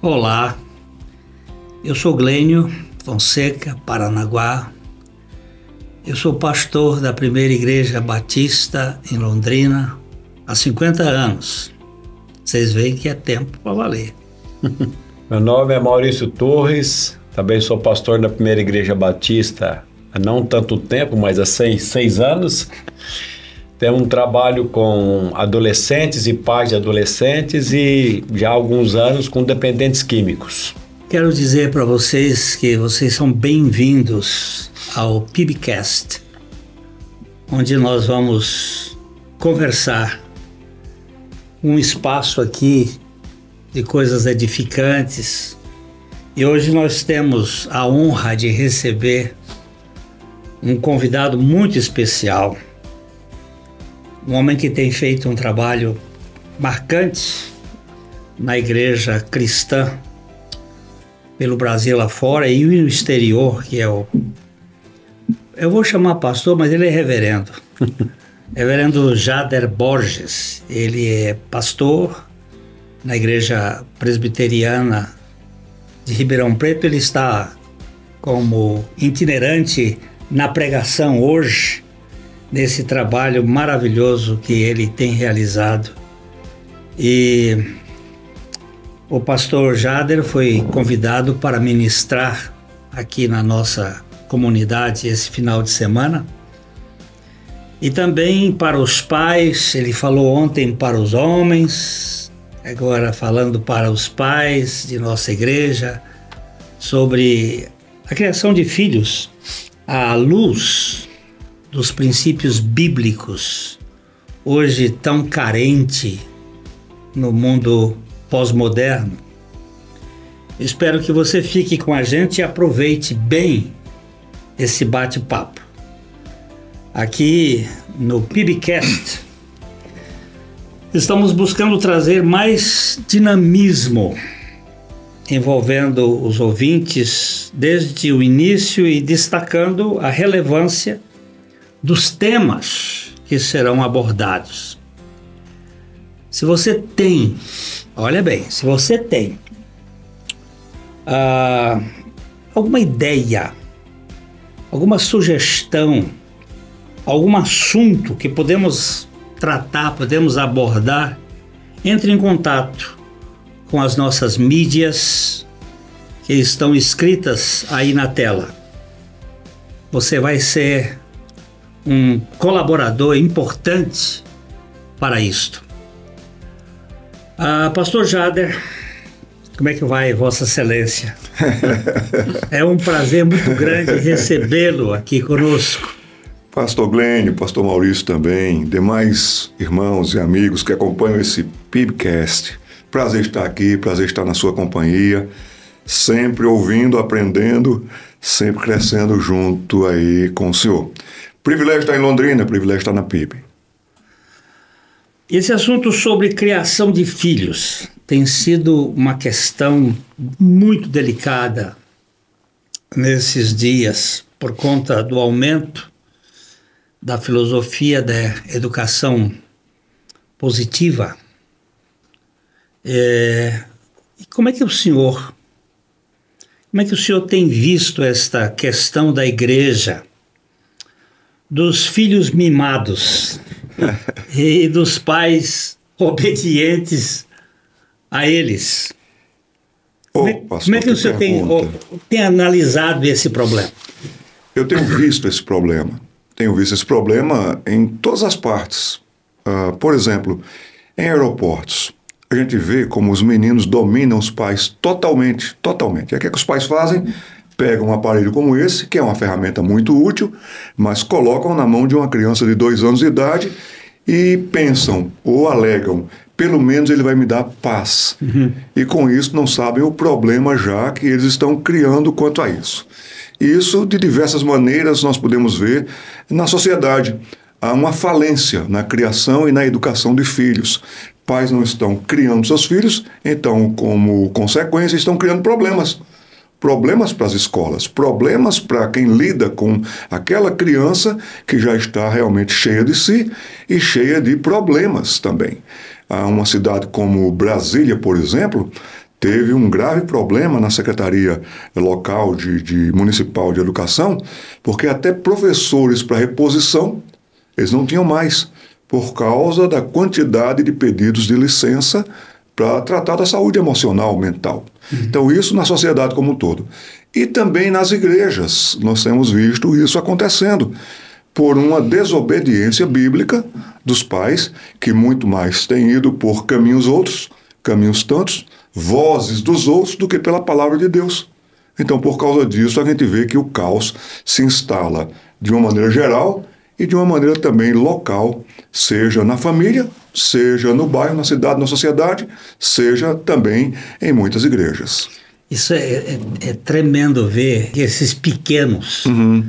Olá, eu sou Glênio Fonseca, Paranaguá. Eu sou pastor da Primeira Igreja Batista em Londrina há 50 anos. Vocês veem que é tempo para valer. Meu nome é Maurício Torres, também sou pastor da Primeira Igreja Batista há não tanto tempo, mas há 6 anos. Tenho um trabalho com adolescentes e pais de adolescentes e já há alguns anos com dependentes químicos. Quero dizer para vocês que vocês são bem-vindos ao PIBcast, onde nós vamos conversar, um espaço aqui de coisas edificantes. E hoje nós temos a honra de receber um convidado muito especial, um homem que tem feito um trabalho marcante na igreja cristã pelo Brasil lá fora e no exterior, que é eu vou chamar pastor, mas ele é reverendo. Reverendo Jader Borges. Ele é pastor na igreja presbiteriana de Ribeirão Preto. Ele está como itinerante na pregação hoje, nesse trabalho maravilhoso que ele tem realizado. E o pastor Jader foi convidado para ministrar aqui na nossa comunidade esse final de semana. E também para os pais, ele falou ontem para os homens, agora falando para os pais de nossa igreja, sobre a criação de filhos à luz dos princípios bíblicos, hoje tão carente no mundo pós-moderno. Espero que você fique com a gente e aproveite bem esse bate-papo. Aqui no PIBcast, estamos buscando trazer mais dinamismo, envolvendo os ouvintes desde o início e destacando a relevância dos temas que serão abordados. Se você tem, olha bem, se você tem alguma ideia, alguma sugestão, algum assunto que podemos tratar, podemos abordar, entre em contato com as nossas mídias que estão escritas aí na tela. Você vai ser um colaborador importante para isto. Pastor Jader, como é que vai, Vossa Excelência? É um prazer muito grande recebê-lo aqui conosco. Pastor Glênio, Pastor Maurício também, demais irmãos e amigos que acompanham esse PIBcast. Prazer estar aqui, prazer estar na sua companhia, sempre ouvindo, aprendendo, sempre crescendo junto aí com o Senhor. Privilégio estar em Londrina, privilégio estar na PIB. Esse assunto sobre criação de filhos tem sido uma questão muito delicada nesses dias, por conta do aumento da filosofia da educação positiva. E como é que o senhor tem visto esta questão da igreja, dos filhos mimados e dos pais obedientes a eles? Como é que o senhor tem analisado esse problema? Eu tenho visto esse problema. Tenho visto esse problema em todas as partes. Por exemplo, em aeroportos, a gente vê como os meninos dominam os pais totalmente. E o que é que os pais fazem? Pegam um aparelho como esse, que é uma ferramenta muito útil, mas colocam na mão de uma criança de 2 anos de idade e pensam ou alegam, pelo menos ele vai me dar paz. E com isso não sabem o problema já que eles estão criando quanto a isso. Isso, de diversas maneiras, nós podemos ver na sociedade. Há uma falência na criação e na educação de filhos. Pais não estão criando seus filhos, então, como consequência, estão criando problemas. Problemas para as escolas, problemas para quem lida com aquela criança que já está realmente cheia de si e cheia de problemas também. Uma cidade como Brasília, por exemplo, teve um grave problema na Secretaria Local Municipal de Educação, porque até professores para reposição eles não tinham mais, por causa da quantidade de pedidos de licença para tratar da saúde emocional, mental. Então, isso na sociedade como um todo. E também nas igrejas, nós temos visto isso acontecendo, por uma desobediência bíblica dos pais, que muito mais têm ido por caminhos outros, caminhos tantos, vozes dos outros, do que pela palavra de Deus. Então, por causa disso, a gente vê que o caos se instala de uma maneira geral e de uma maneira também local, seja na família, seja no bairro, na cidade, na sociedade, seja também em muitas igrejas. Isso é tremendo ver que esses pequenos,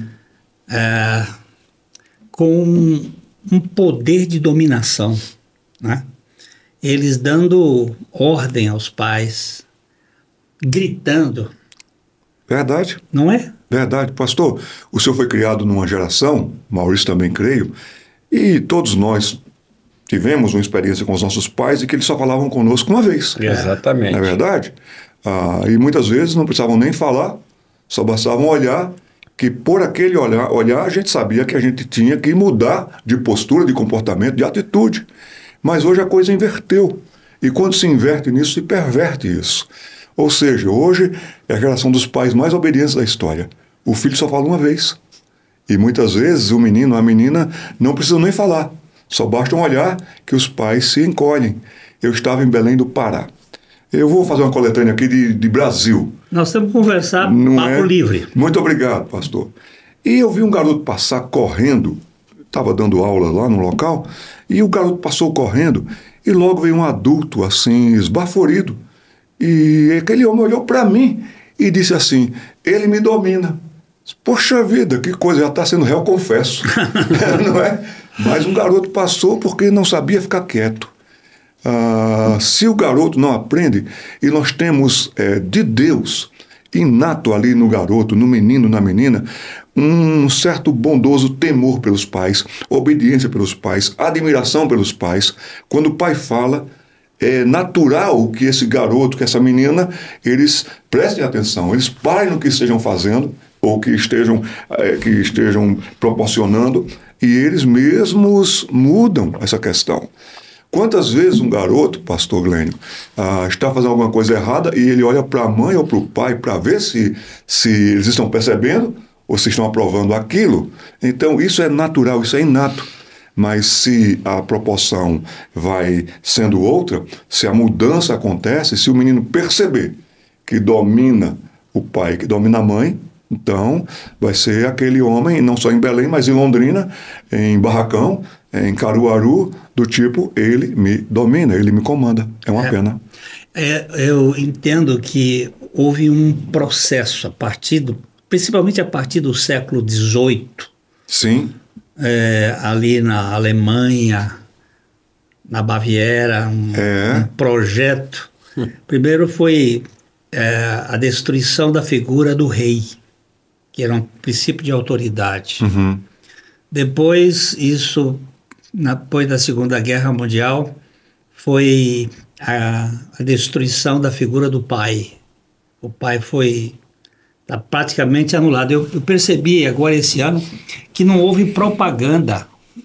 com um poder de dominação, né? Eles dando ordem aos pais, gritando. Verdade. Não é? Verdade. Pastor, o senhor foi criado numa geração, Maurício também creio, e todos nós tivemos uma experiência com os nossos pais e que eles só falavam conosco uma vez. Exatamente. Não é verdade? E muitas vezes não precisavam nem falar, só bastavam olhar, que por aquele olhar a gente sabia que a gente tinha que mudar de postura, de comportamento, de atitude. Mas hoje a coisa inverteu. E quando se inverte nisso, se perverte isso. Ou seja, hoje é a geração dos pais mais obedientes da história. O filho só fala uma vez. E muitas vezes o menino, a menina, não precisam nem falar. Só basta um olhar que os pais se encolhem. Eu estava em Belém do Pará. Eu vou fazer uma coletânea aqui de Brasil. Nós temos que conversar papo livre. Muito obrigado, pastor. E eu vi um garoto passar correndo, estava dando aula lá no local, e o garoto passou correndo, e logo veio um adulto assim, esbaforido. E aquele homem olhou para mim e disse assim: ele me domina. Poxa vida, que coisa, já está sendo réu, confesso. Não é? Mas um garoto passou porque não sabia ficar quieto. Se o garoto não aprende, e nós temos de Deus, inato ali no garoto, no menino, na menina, um certo bondoso temor pelos pais, obediência pelos pais, admiração pelos pais. Quando o pai fala, é natural que esse garoto, que essa menina, eles prestem atenção, eles parem no que estejam fazendo, ou que estejam proporcionando, e eles mesmos mudam essa questão. Quantas vezes um garoto, pastor Glênio, está fazendo alguma coisa errada e ele olha para a mãe ou para o pai para ver se eles estão percebendo ou se estão aprovando aquilo? Então isso é natural, isso é inato. Mas se a proporção vai sendo outra, se a mudança acontece, se o menino perceber que domina o pai, que domina a mãe, então vai ser aquele homem, não só em Belém, mas em Londrina, em Barracão, em Caruaru, do tipo, ele me domina, ele me comanda. É uma pena. Eu entendo que houve um processo, principalmente a partir do século XVIII. Sim. Ali na Alemanha, na Baviera, um projeto. Primeiro foi a destruição da figura do rei, que era um princípio de autoridade. Uhum. Depois, depois da Segunda Guerra Mundial, foi a destruição da figura do pai. O pai está praticamente anulado. Eu percebi agora esse ano que não houve propaganda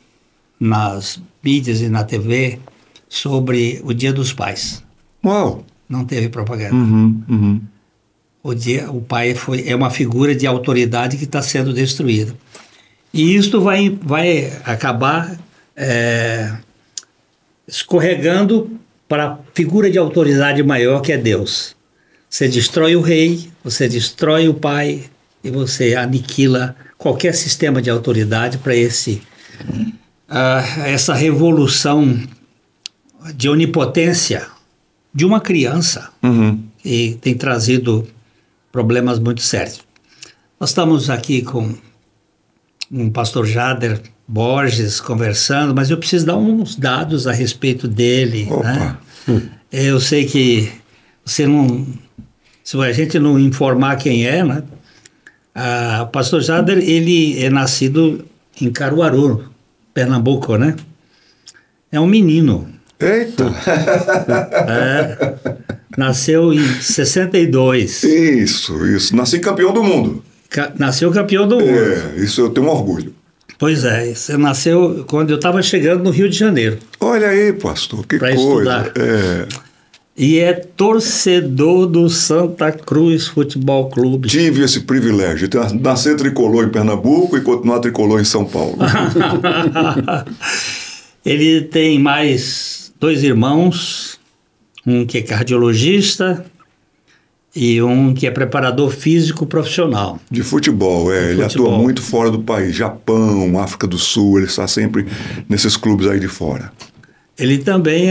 nas mídias e na TV sobre o Dia dos Pais. Uau! Não teve propaganda. Uhum, uhum. O pai é uma figura de autoridade que está sendo destruída. E isso vai acabar escorregando para a figura de autoridade maior, que é Deus. Você destrói o rei, você destrói o pai e você aniquila qualquer sistema de autoridade para essa revolução de onipotência de uma criança, que tem trazido problemas muito sérios. Nós estamos aqui com o pastor Jader Borges conversando, mas eu preciso dar uns dados a respeito dele. Né? Eu sei que se a gente não informar quem é, né? O pastor Jader, ele é nascido em Caruaru, Pernambuco, né? É um menino. Eita! Nasceu em 62. Isso. Nasci campeão do mundo. Nasceu campeão do mundo. Isso eu tenho um orgulho. Pois é, você nasceu quando eu estava chegando no Rio de Janeiro. Olha aí, pastor, que pra coisa. Estudar. E é torcedor do Santa Cruz Futebol Clube. Tive esse privilégio de nascer tricolor em Pernambuco e continuar tricolor em São Paulo. Ele tem mais 2 irmãos, um que é cardiologista e um que é preparador físico profissional. De futebol, ele atua muito fora do país, Japão, África do Sul, ele está sempre nesses clubes aí de fora. Ele também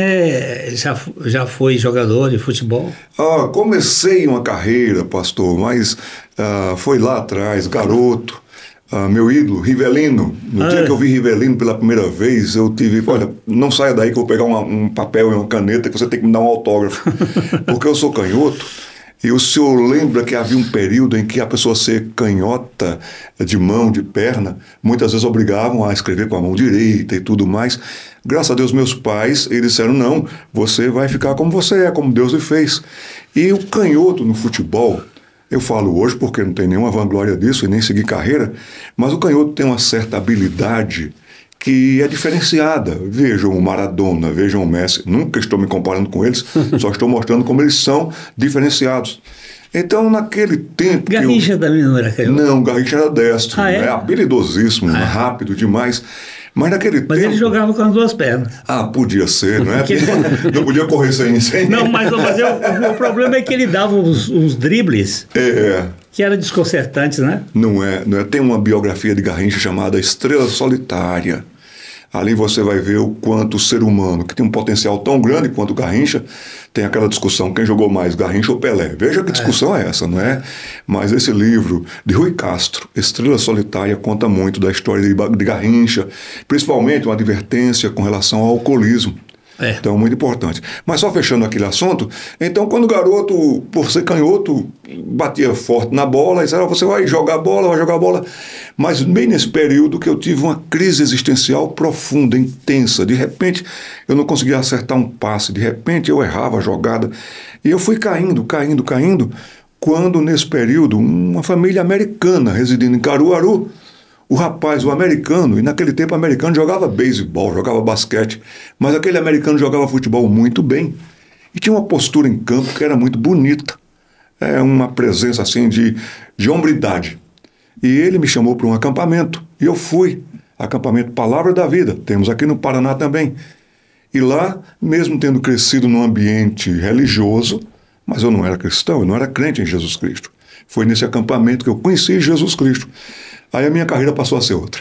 já foi jogador de futebol? Comecei uma carreira, pastor, mas foi lá atrás, garoto. Meu ídolo, Rivelino. No dia que eu vi Rivelino pela primeira vez, eu tive... Olha, não saia daí que eu vou pegar um papel e uma caneta que você tem que me dar um autógrafo. Porque eu sou canhoto. E o senhor lembra que havia um período em que a pessoa ser canhota de mão, de perna, muitas vezes obrigavam a escrever com a mão direita e tudo mais. Graças a Deus, meus pais, eles disseram, não, você vai ficar como você é, como Deus lhe fez. E o canhoto no futebol, eu falo hoje porque não tem nenhuma vanglória disso e nem seguir carreira, mas o canhoto tem uma certa habilidade que é diferenciada. Vejam o Maradona, vejam o Messi. Nunca estou me comparando com eles, só estou mostrando como eles são diferenciados. Então, naquele tempo... Garrincha também não era canhoto? Não, Garrincha era destro. É habilidosíssimo, rápido demais. Mas naquele tempo... Mas ele jogava com as 2 pernas. Podia ser, não é? Não podia correr sem... Não, mas o problema é que ele dava uns dribles que eram desconcertantes, né? Não é. Tem uma biografia de Garrincha chamada Estrela Solitária. Ali você vai ver o quanto o ser humano, que tem um potencial tão grande quanto o Garrincha, tem aquela discussão, quem jogou mais, Garrincha ou Pelé? Veja que discussão é essa, não é? Mas esse livro de Rui Castro, Estrela Solitária, conta muito da história de Garrincha, principalmente uma advertência com relação ao alcoolismo. Então, muito importante. Mas só fechando aquele assunto, então quando o garoto, por ser canhoto, batia forte na bola, e disse, você vai jogar bola. Mas bem nesse período que eu tive uma crise existencial profunda, intensa. De repente, eu não conseguia acertar um passe, de repente eu errava a jogada. E eu fui caindo, quando nesse período, uma família americana residindo em Caruaru, o americano, e naquele tempo o americano jogava beisebol, jogava basquete, mas aquele americano jogava futebol muito bem e tinha uma postura em campo que era muito bonita, uma presença assim de hombridade. E ele me chamou para um acampamento e eu fui, acampamento Palavra da Vida, temos aqui no Paraná também. E lá, mesmo tendo crescido num ambiente religioso, mas eu não era cristão, eu não era crente em Jesus Cristo. Foi nesse acampamento que eu conheci Jesus Cristo. Aí a minha carreira passou a ser outra.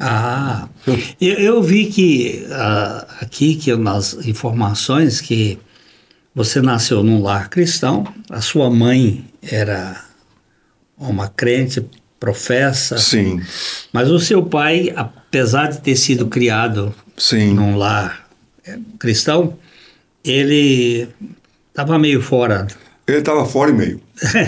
Eu vi que aqui que nas informações que você nasceu num lar cristão, a sua mãe era uma crente, professa. Sim. Mas o seu pai, apesar de ter sido criado num lar cristão, ele estava meio fora. Ele estava fora e meio.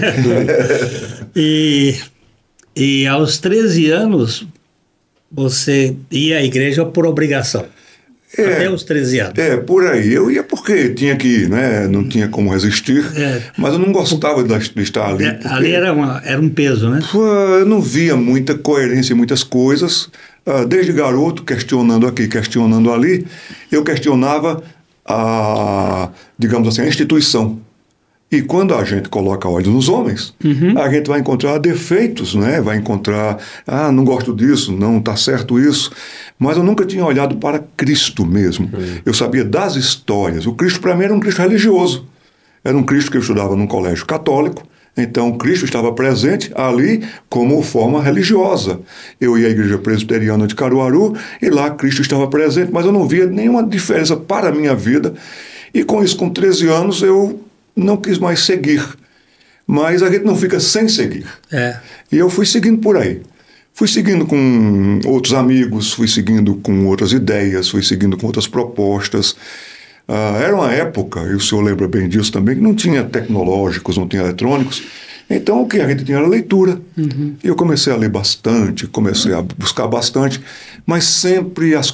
E aos 13 anos, você ia à igreja por obrigação. Até os 13 anos. Por aí. Eu ia porque tinha que ir, né? Não tinha como resistir. Mas eu não gostava de estar ali. Ali era um peso, né? Eu não via muita coerência em muitas coisas. Desde garoto, questionando aqui, questionando ali, eu questionava digamos assim, a instituição. E quando a gente coloca olhos nos homens, a gente vai encontrar defeitos, né? Vai encontrar, não gosto disso, não está certo isso. Mas eu nunca tinha olhado para Cristo mesmo. Eu sabia das histórias. O Cristo, para mim, era um Cristo religioso. Era um Cristo que eu estudava num colégio católico. Então, Cristo estava presente ali como forma religiosa. Eu ia à igreja presbiteriana de Caruaru e lá Cristo estava presente, mas eu não via nenhuma diferença para a minha vida. E com isso, com 13 anos, eu não quis mais seguir. Mas a gente não fica sem seguir. E eu fui seguindo por aí. Fui seguindo com outros amigos, fui seguindo com outras ideias, fui seguindo com outras propostas. Era uma época, e o senhor lembra bem disso também, que não tinha tecnológicos, não tinha eletrônicos. Então o que a gente tinha era leitura. E eu comecei a ler bastante, comecei a buscar bastante, mas sempre as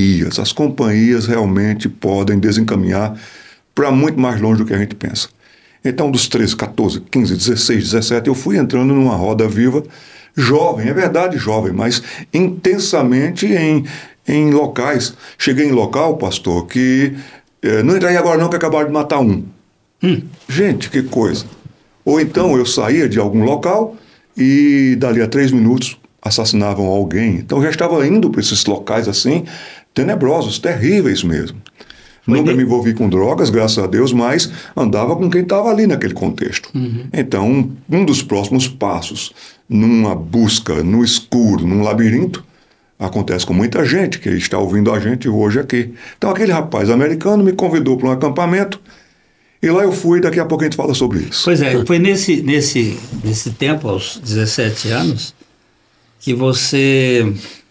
companhias realmente podem desencaminhar para muito mais longe do que a gente pensa. Então, dos 13, 14, 15, 16, 17, eu fui entrando numa roda viva, jovem, é verdade, jovem, mas intensamente em locais. Cheguei em local, pastor, que não entra aí agora não, que acabaram de matar um. Gente, que coisa. Ou então eu saía de algum local e dali a 3 minutos assassinavam alguém. Então eu já estava indo para esses locais assim, tenebrosos, terríveis mesmo. Nunca me envolvi com drogas, graças a Deus, mas andava com quem estava ali naquele contexto. Então, um dos próximos passos, numa busca no escuro, num labirinto, acontece com muita gente que está ouvindo a gente hoje aqui. Então, aquele rapaz americano me convidou para um acampamento e lá eu fui, daqui a pouco a gente fala sobre isso. Pois é, foi nesse tempo, aos 17 anos, que você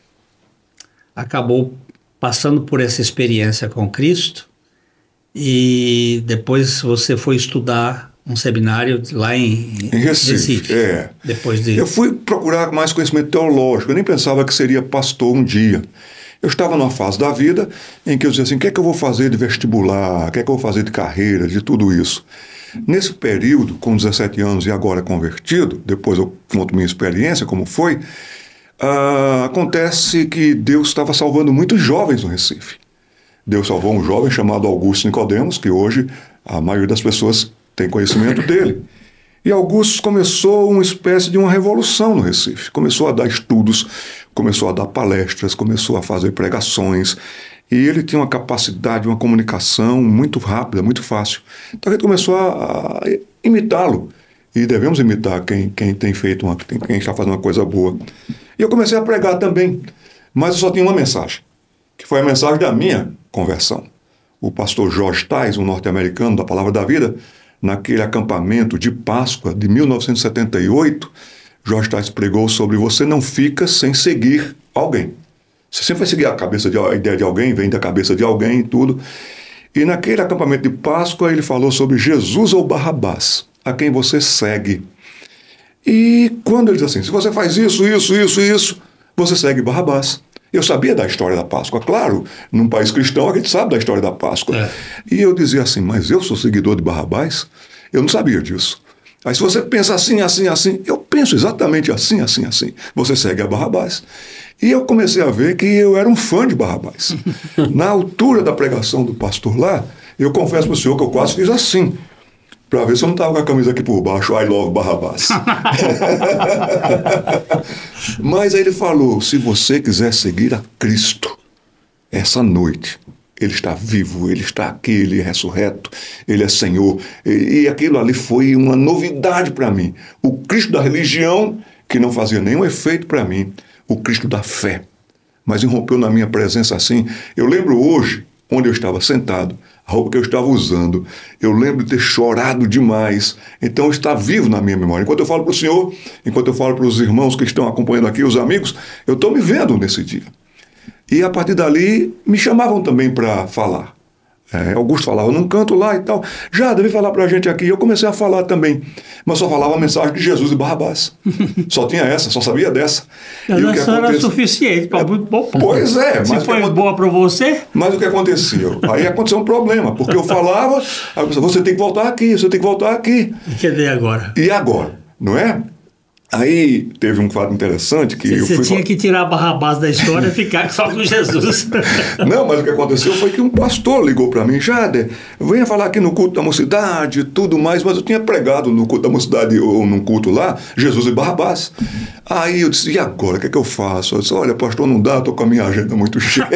acabou passando por essa experiência com Cristo e depois você foi estudar um seminário lá em Recife. Depois de... Eu fui procurar mais conhecimento teológico, eu nem pensava que seria pastor um dia. Eu estava numa fase da vida em que eu dizia assim, o que é que eu vou fazer de vestibular, o que é que eu vou fazer de carreira, de tudo isso. Nesse período, com 17 anos e agora convertido, depois eu conto minha experiência, como foi, acontece que Deus estava salvando muitos jovens no Recife. Deus salvou um jovem chamado Augusto Nicodemos, que hoje a maioria das pessoas tem conhecimento dele. E Augusto começou uma espécie de uma revolução no Recife. Começou a dar estudos, começou a dar palestras, começou a fazer pregações. E ele tinha uma capacidade, uma comunicação muito rápida, muito fácil. Então a gente começou a imitá-lo. E devemos imitar quem tem feito quem está fazendo uma coisa boa. E eu comecei a pregar também, mas eu só tinha uma mensagem, que foi a mensagem da minha conversão. O pastor George Tais, um norte-americano da Palavra da Vida, naquele acampamento de Páscoa de 1978, George Tais pregou sobre você não fica sem seguir alguém. Você sempre vai seguir a ideia de alguém, vem da cabeça de alguém e tudo. E naquele acampamento de Páscoa ele falou sobre Jesus ou Barrabás, a quem você segue. E quando ele diz assim, se você faz isso, você segue Barrabás. Eu sabia da história da Páscoa, claro, num país cristão a gente sabe da história da Páscoa. E eu dizia assim, mas eu sou seguidor de Barrabás? Eu não sabia disso. Aí se você pensa assim, eu penso exatamente assim. Você segue a Barrabás. E eu comecei a ver que eu era um fã de Barrabás. Na altura da pregação do pastor lá, eu confesso para o senhor que eu quase fiz assim, para ver se eu não estava com a camisa aqui por baixo, I love Barrabás. Mas aí ele falou, se você quiser seguir a Cristo, essa noite, ele está vivo, ele está aqui, ele é ressurreto, ele é Senhor. E aquilo ali foi uma novidade para mim. O Cristo da religião, que não fazia nenhum efeito para mim, o Cristo da fé. Mas irrompeu na minha presença assim. Eu lembro hoje, onde eu estava sentado, a roupa que eu estava usando, eu lembro de ter chorado demais. Então está vivo na minha memória. Enquanto eu falo para o senhor, enquanto eu falo para os irmãos que estão acompanhando aqui, os amigos, eu estou me vendo nesse dia. E a partir dali me chamavam também para falar. Augusto falava num canto lá e tal. Já deve falar para a gente aqui. Eu comecei a falar também. Mas só falava a mensagem de Jesus e Barrabás. Só tinha essa, só sabia dessa. Mas essa era suficiente para muito bom. Pois é. Se foi boa para você. Mas o que aconteceu? Aí aconteceu um problema. Porque eu falava, aí eu pensava, você tem que voltar aqui, você tem que voltar aqui. E cadê agora? E agora? Não é? Aí teve um fato interessante que você tinha que tirar Barrabás da história e ficar só com Jesus. Não, mas o que aconteceu foi que um pastor ligou para mim, Jader, venha falar aqui no culto da mocidade, tudo mais, mas eu tinha pregado no culto da mocidade ou num culto lá, Jesus e Barrabás. Aí eu disse, e agora, o que é que eu faço? Eu disse, olha, pastor, não dá, estou com a minha agenda muito cheia.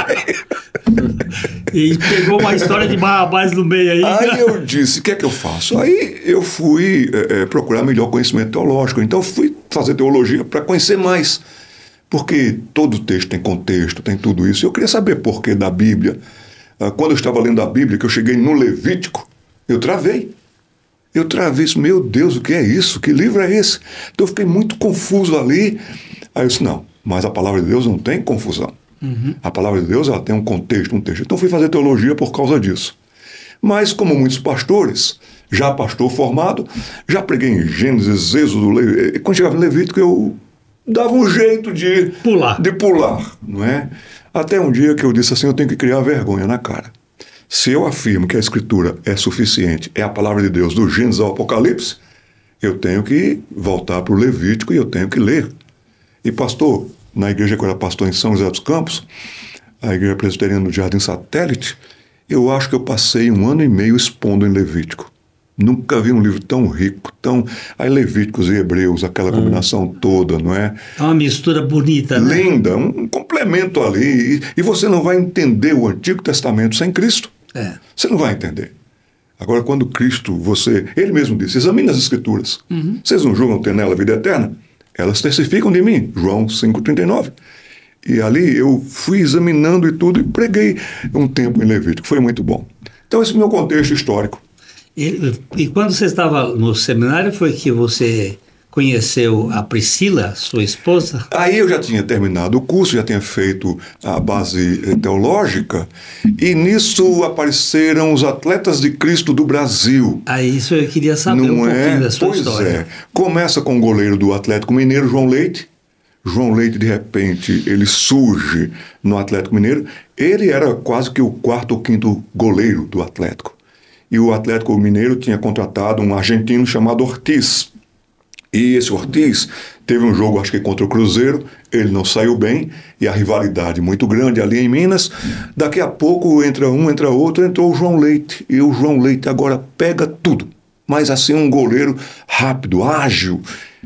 E pegou uma história de Barrabás no meio aí. Aí eu disse, o que é que eu faço? Aí eu fui procurar melhor conhecimento teológico. Então fui fazer teologia para conhecer mais. Porque todo texto tem contexto, tem tudo isso. Eu queria saber por que da Bíblia. Quando eu estava lendo a Bíblia, que eu cheguei no Levítico, eu travei. Meu Deus, o que é isso? Que livro é esse? Então eu fiquei muito confuso ali. Aí eu disse, não, mas a palavra de Deus não tem confusão. A palavra de Deus ela tem um contexto, um texto. Então fui fazer teologia por causa disso. Mas como muitos pastores, já pastor formado, já preguei em Gênesis, Êxodo, quando chegava em Levítico eu dava um jeito de pular, não é? Até um dia que eu disse assim, eu tenho que criar vergonha na cara. Se eu afirmo que a Escritura é suficiente, é a palavra de Deus do Gênesis ao Apocalipse, eu tenho que voltar para o Levítico e eu tenho que ler. E pastor, na igreja que eu era pastor em São José dos Campos, a igreja presbiteriana do Jardim Satélite, eu acho que eu passei 1 ano e meio expondo em Levítico. Nunca vi um livro tão rico, tão... Aí Levíticos e Hebreus, aquela combinação toda, não é? É uma mistura bonita, né? Linda, um complemento ali. E você não vai entender o Antigo Testamento sem Cristo. Você não vai entender. Agora, quando Cristo, ele mesmo disse, examine as Escrituras. Vocês não julgam ter nela a vida eterna? Elas testificam de mim. João 5,39. E ali eu fui examinando e tudo e preguei um tempo em Levítico. Foi muito bom. Então, esse é o meu contexto histórico. E quando você estava no seminário, foi que você conheceu a Priscila, sua esposa? Aí eu já tinha terminado o curso, já tinha feito a base teológica, e nisso apareceram os Atletas de Cristo do Brasil. Isso eu queria saber um pouquinho da sua história. Começa com o goleiro do Atlético Mineiro, João Leite. João Leite, de repente, ele surge no Atlético Mineiro. Ele era quase que o 4º ou 5º goleiro do Atlético. E o Atlético Mineiro tinha contratado um argentino chamado Ortiz. E esse Ortiz teve um jogo, acho que contra o Cruzeiro, ele não saiu bem, e a rivalidade muito grande ali em Minas. Daqui a pouco entra um, entra outro, entrou o João Leite. E o João Leite agora pega tudo. Mas assim, um goleiro rápido, ágil.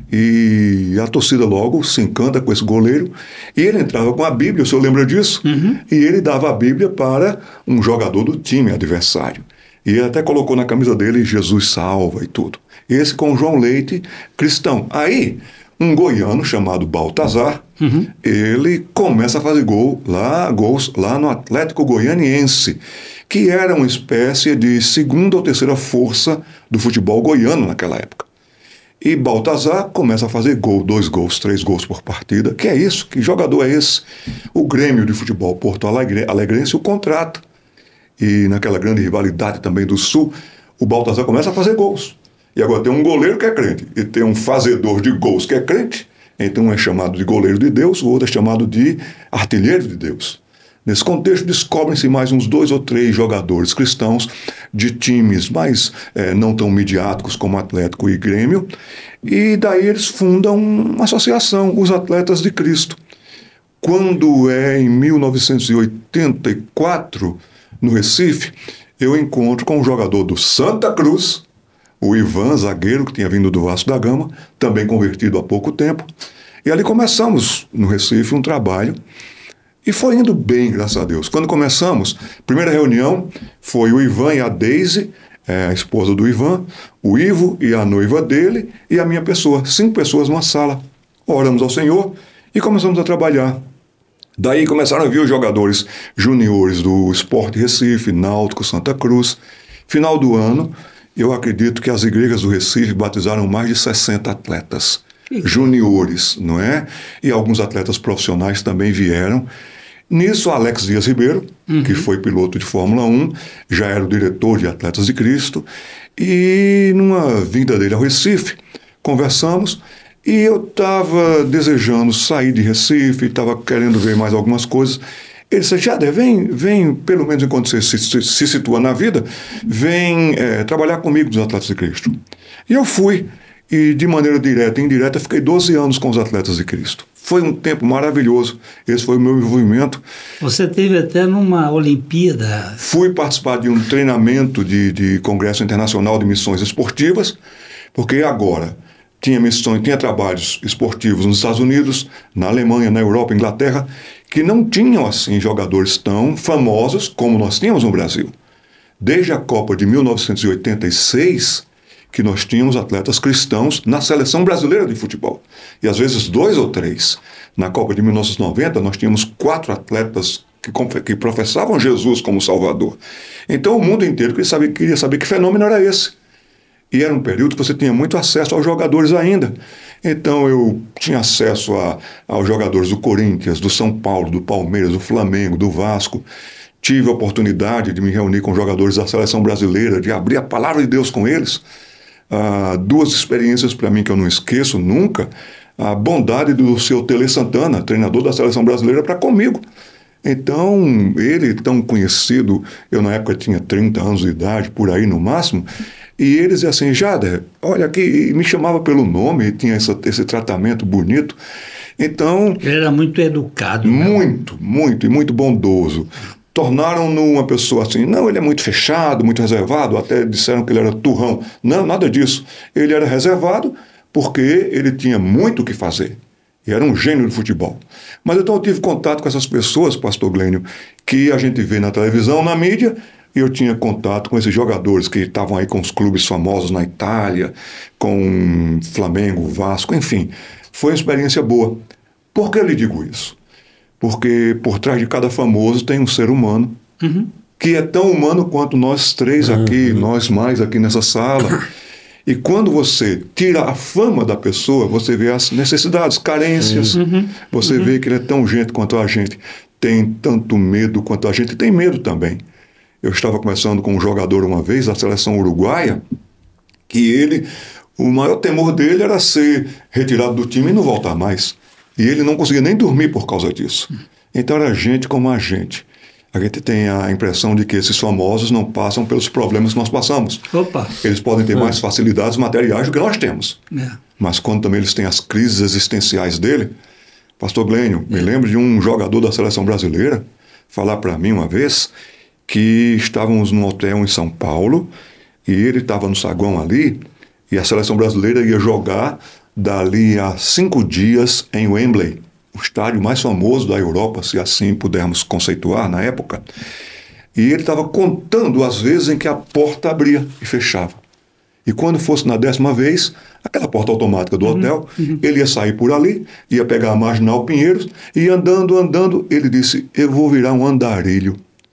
E a torcida logo se encanta com esse goleiro. E ele entrava com a Bíblia, o senhor lembra disso? E ele dava a Bíblia para um jogador do time adversário. E ele até colocou na camisa dele Jesus salva e tudo. Esse com João Leite, cristão. Aí, um goiano chamado Baltazar, ele começa a fazer gols lá no Atlético Goianiense, que era uma espécie de 2ª ou 3ª força do futebol goiano naquela época. E Baltazar começa a fazer 2 gols, 3 gols por partida. Que é isso? Que jogador é esse? O Grêmio de Futebol Porto Alegrense o contrata. E naquela grande rivalidade também do Sul, o Baltazar começa a fazer gols. E agora tem um goleiro que é crente, e tem um fazedor de gols que é crente. Então um é chamado de goleiro de Deus, o outro é chamado de artilheiro de Deus. Nesse contexto, descobrem-se mais uns 2 ou 3 jogadores cristãos de times mais não tão midiáticos como Atlético e Grêmio. E daí eles fundam uma associação, os Atletas de Cristo. Quando em 1984... no Recife, eu encontro com um jogador do Santa Cruz, o Ivan, zagueiro, que tinha vindo do Vasco da Gama, também convertido há pouco tempo. E ali começamos, no Recife, um trabalho. E foi indo bem, graças a Deus. Quando começamos, primeira reunião foi o Ivan e a Deise, a esposa do Ivan, o Ivo e a noiva dele, e a minha pessoa. 5 pessoas numa sala. Oramos ao Senhor e começamos a trabalhar. Daí começaram a vir os jogadores juniores do Sport Recife, Náutico, Santa Cruz. Final do ano, eu acredito que as igrejas do Recife batizaram mais de 60 atletas juniores, não é? E alguns atletas profissionais também vieram. Nisso, Alex Dias Ribeiro, que foi piloto de Fórmula 1, já era o diretor de Atletas de Cristo. E numa vinda dele ao Recife, conversamos. E eu estava desejando sair de Recife, estava querendo ver mais algumas coisas. Ele disse, Jader, vem, pelo menos enquanto você se situa na vida, vem trabalhar comigo dos Atletas de Cristo. E eu fui, e de maneira direta e indireta, fiquei 12 anos com os Atletas de Cristo. Foi um tempo maravilhoso, esse foi o meu envolvimento. Você teve até numa Olimpíada. Fui participar de um treinamento de Congresso Internacional de Missões Esportivas, porque agora... tinha trabalhos esportivos nos Estados Unidos, na Alemanha, na Europa, Inglaterra, que não tinham assim jogadores tão famosos como nós tínhamos no Brasil. Desde a Copa de 1986, que nós tínhamos atletas cristãos na seleção brasileira de futebol. E às vezes 2 ou 3. Na Copa de 1990, nós tínhamos 4 atletas que professavam Jesus como Salvador. Então o mundo inteiro queria saber que fenômeno era esse. E era um período que você tinha muito acesso aos jogadores ainda. Então eu tinha acesso aos jogadores do Corinthians, do São Paulo, do Palmeiras, do Flamengo, do Vasco. Tive a oportunidade de me reunir com jogadores da seleção brasileira, de abrir a palavra de Deus com eles. 2 experiências para mim que eu não esqueço nunca. A bondade do seu Tele Santana, treinador da seleção brasileira, para comigo. Então, ele tão conhecido, eu na época tinha 30 anos de idade, por aí no máximo, e ele dizia assim, Jader, olha aqui, e me chamava pelo nome, tinha esse tratamento bonito. Então... Ele era muito educado. Muito, muito, e muito bondoso. Tornaram-no uma pessoa assim, não, ele é muito fechado, muito reservado, até disseram que ele era turrão. Não, nada disso. Ele era reservado porque ele tinha muito o que fazer. E era um gênio de futebol. Mas então eu tive contato com essas pessoas, pastor Glênio, que a gente vê na televisão, na mídia, e eu tinha contato com esses jogadores que estavam aí com os clubes famosos na Itália, com Flamengo, Vasco, enfim. Foi uma experiência boa. Por que eu lhe digo isso? Porque por trás de cada famoso tem um ser humano, que é tão humano quanto nós três aqui, nós mais aqui nessa sala. E quando você tira a fama da pessoa, você vê as necessidades, carências, você vê que ele é tão gente quanto a gente, tem tanto medo quanto a gente tem medo também. Eu estava conversando com um jogador uma vez, da seleção uruguaia, que ele, o maior temor dele era ser retirado do time e não voltar mais. E ele não conseguia nem dormir por causa disso. Então era gente como a gente. A gente tem a impressão de que esses famosos não passam pelos problemas que nós passamos. Opa. Eles podem ter mais facilidades materiais do que nós temos. Mas quando também eles têm as crises existenciais dele... Pastor Glênio, me lembro de um jogador da seleção brasileira falar para mim uma vez que estávamos num hotel em São Paulo e ele estava no saguão ali e a seleção brasileira ia jogar dali a 5 dias em Wembley, o estádio mais famoso da Europa, se assim pudermos conceituar na época. E ele estava contando as vezes em que a porta abria e fechava. E quando fosse na 10ª vez, aquela porta automática do hotel, ele ia sair por ali, ia pegar a Marginal Pinheiros, e andando, ele disse, eu vou virar um andarilho.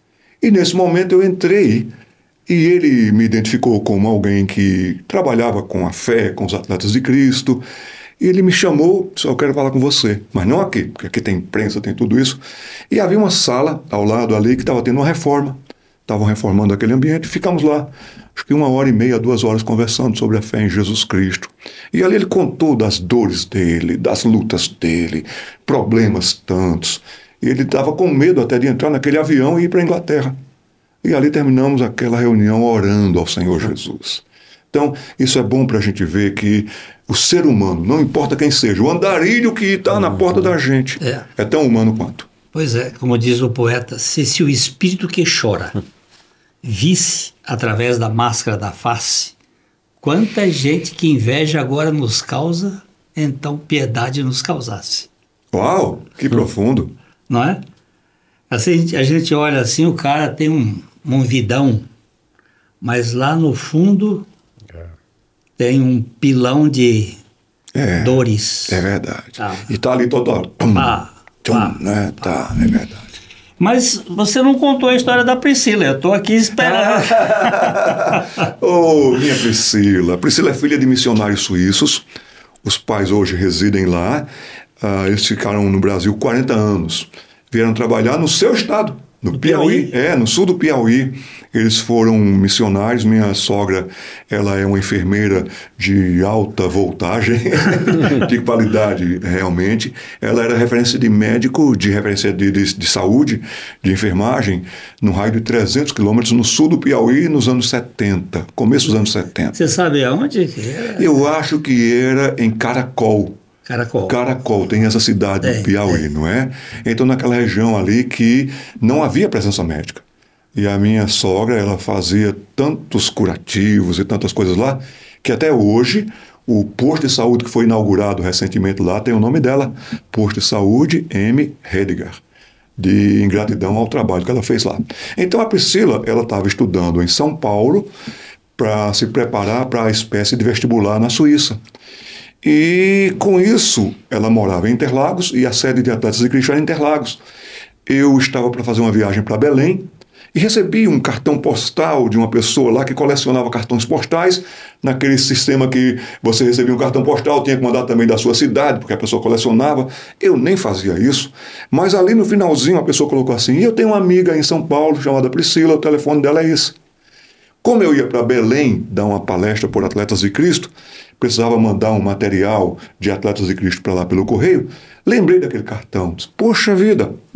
E nesse momento eu entrei, e ele me identificou como alguém que trabalhava com a fé, com os atletas de Cristo. E ele me chamou, disse, eu quero falar com você. Mas não aqui, porque aqui tem imprensa, tem tudo isso. E havia uma sala ao lado ali que estava tendo uma reforma. Estavam reformando aquele ambiente. Ficamos lá, acho que 1h30, 2 horas conversando sobre a fé em Jesus Cristo. E ali ele contou das dores dele, das lutas dele, problemas tantos. E ele estava com medo até de entrar naquele avião e ir para a Inglaterra. E ali terminamos aquela reunião orando ao Senhor Jesus. Então, isso é bom para a gente ver que o ser humano, não importa quem seja, o andarilho que está na porta da gente, é tão humano quanto. Pois é, como diz o poeta, se o espírito que chora visse através da máscara da face, quanta gente que inveja agora nos causa, então piedade nos causasse. Uau, que profundo. Não é? Assim, a gente olha assim, o cara tem um vidão, mas lá no fundo tem um pilão de dores. É verdade. E está ali toda hora. Né? Tá, é verdade. Mas você não contou a história da Priscila, eu estou aqui esperando. Oh, minha Priscila. Priscila é filha de missionários suíços. Os pais hoje residem lá. Eles ficaram no Brasil 40 anos. Vieram trabalhar no seu estado, no Piauí. No sul do Piauí. Eles foram missionários. Minha sogra, ela é uma enfermeira de alta voltagem, de qualidade realmente. Ela era referência de médico, de referência de saúde, de enfermagem, no raio de 300 quilômetros no sul do Piauí, nos anos 70, começo dos anos 70. Você sabe aonde que era? Eu acho que era em Caracol. Caracol, tem essa cidade do Piauí, não é? Então, naquela região ali que não havia presença médica. E a minha sogra, ela fazia tantos curativos e tantas coisas lá, que até hoje, o posto de saúde que foi inaugurado recentemente lá tem o nome dela, Posto de Saúde M. Hediger, de ingratidão ao trabalho que ela fez lá. Então, a Priscila, ela estava estudando em São Paulo para se preparar para a espécie de vestibular na Suíça. E, com isso, ela morava em Interlagos e a sede de Atletas de Cristo era em Interlagos. Eu estava para fazer uma viagem para Belém, e recebi um cartão postal de uma pessoa lá que colecionava cartões postais, naquele sistema que você recebia um cartão postal, tinha que mandar também da sua cidade, porque a pessoa colecionava. Eu nem fazia isso, mas ali no finalzinho a pessoa colocou assim, eu tenho uma amiga em São Paulo chamada Priscila, o telefone dela é esse. Como eu ia para Belém dar uma palestra por Atletas de Cristo, precisava mandar um material de Atletas de Cristo para lá pelo correio, lembrei daquele cartão. Poxa vida,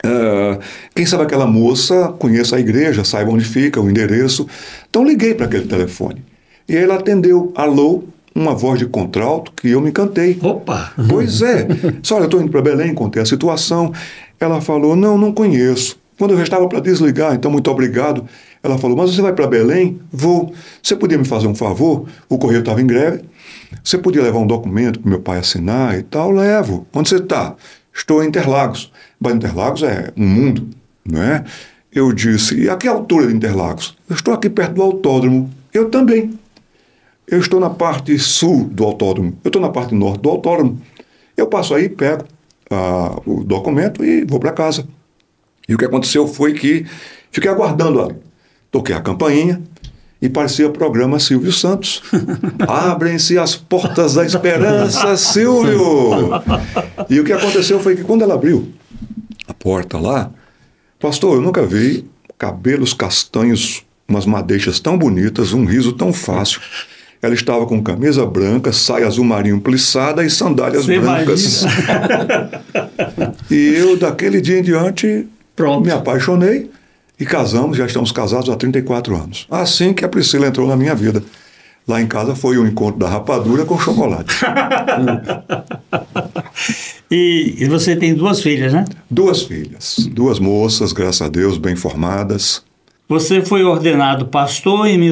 Quem sabe aquela moça conheça a igreja, saiba onde fica, o endereço. Então liguei para aquele telefone. E ela atendeu, alô, uma voz de contralto que eu me encantei. Opa! Pois é. Só, olha, eu estou indo para Belém, contei a situação. Ela falou, não conheço. Quando eu já estava para desligar, então muito obrigado. Ela falou, mas você vai para Belém? Vou. Você podia me fazer um favor? O correio estava em greve. Você podia levar um documento para meu pai assinar e tal? Levo. Onde você está? Estou em Interlagos. Mas Interlagos é um mundo, não é? Eu disse, e a que altura de Interlagos? Eu estou aqui perto do autódromo. Eu também. Eu estou na parte sul do autódromo. Eu estou na parte norte do autódromo. Eu passo aí, pego o documento e vou para casa. E o que aconteceu foi que fiquei aguardando ali. Toquei a campainha e parecia programa Silvio Santos. Abrem-se as portas da esperança, Silvio! E o que aconteceu foi que quando ela abriu a porta lá, pastor, eu nunca vi cabelos castanhos, umas madeixas tão bonitas, um riso tão fácil. Ela estava com camisa branca, saia azul marinho plissada e sandálias brancas. E eu, daquele dia em diante, me apaixonei e casamos, já estamos casados há 34 anos. Assim que a Priscila entrou na minha vida. Lá em casa foi o encontro da rapadura com chocolate. E você tem 2 filhas, né? 2 filhas, 2 moças, graças a Deus, bem formadas. Você foi ordenado pastor em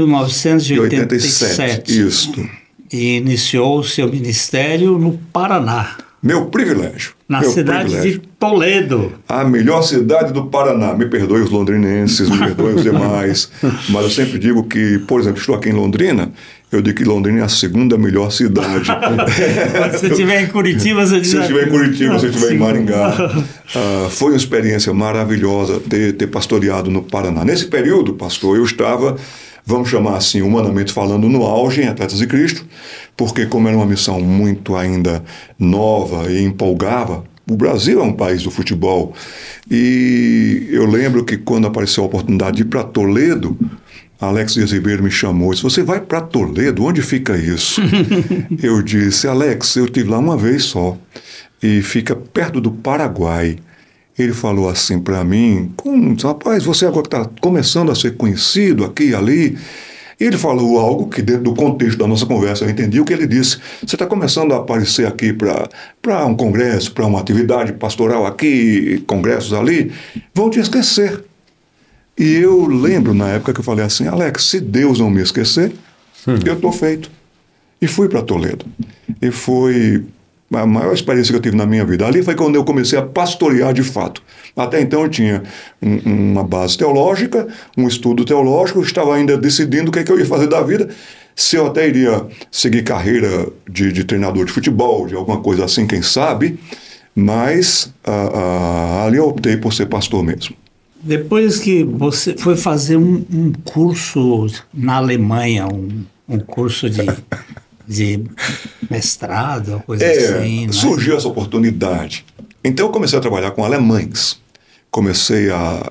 1987. Isto. E iniciou o seu ministério no Paraná. Meu privilégio. Na cidade de Toledo. A melhor cidade do Paraná. Me perdoe os londrinenses, me perdoe os demais. Mas eu sempre digo que, por exemplo, estou aqui em Londrina, eu digo que Londrina é a 2ª melhor cidade. Se você estiver em Curitiba, você diz... Se eu estiver em Curitiba, se eu estiver em Maringá. Foi uma experiência maravilhosa ter pastoreado no Paraná. Nesse período, pastor, eu estava, vamos chamar assim, humanamente falando, no auge em Atletas de Cristo, porque como era uma missão muito ainda nova e empolgava, o Brasil é um país do futebol. E eu lembro que quando apareceu a oportunidade de ir para Toledo, Alex Dias Ribeiro me chamou e disse, você vai para Toledo? Onde fica isso? Eu disse, Alex, eu estive lá uma vez só e fica perto do Paraguai. Ele falou assim para mim, rapaz, você agora que está começando a ser conhecido aqui e ali. E ele falou algo que dentro do contexto da nossa conversa eu entendi o que ele disse. Você está começando a aparecer aqui para um congresso, para uma atividade pastoral aqui, congressos ali, vão te esquecer. E eu lembro na época que eu falei assim, Alex, se Deus não me esquecer, eu estou feito. E fui para Toledo. E foi a maior experiência que eu tive na minha vida. Ali foi quando eu comecei a pastorear de fato. Até então eu tinha uma base teológica, um estudo teológico, eu estava ainda decidindo o que é que eu ia fazer da vida, se eu até iria seguir carreira de treinador de futebol, de alguma coisa assim, quem sabe, mas ali eu optei por ser pastor mesmo. Depois que você foi fazer um curso na Alemanha, um curso de mestrado, coisa assim, né? Surgiu essa oportunidade. Então eu comecei a trabalhar com alemães. Comecei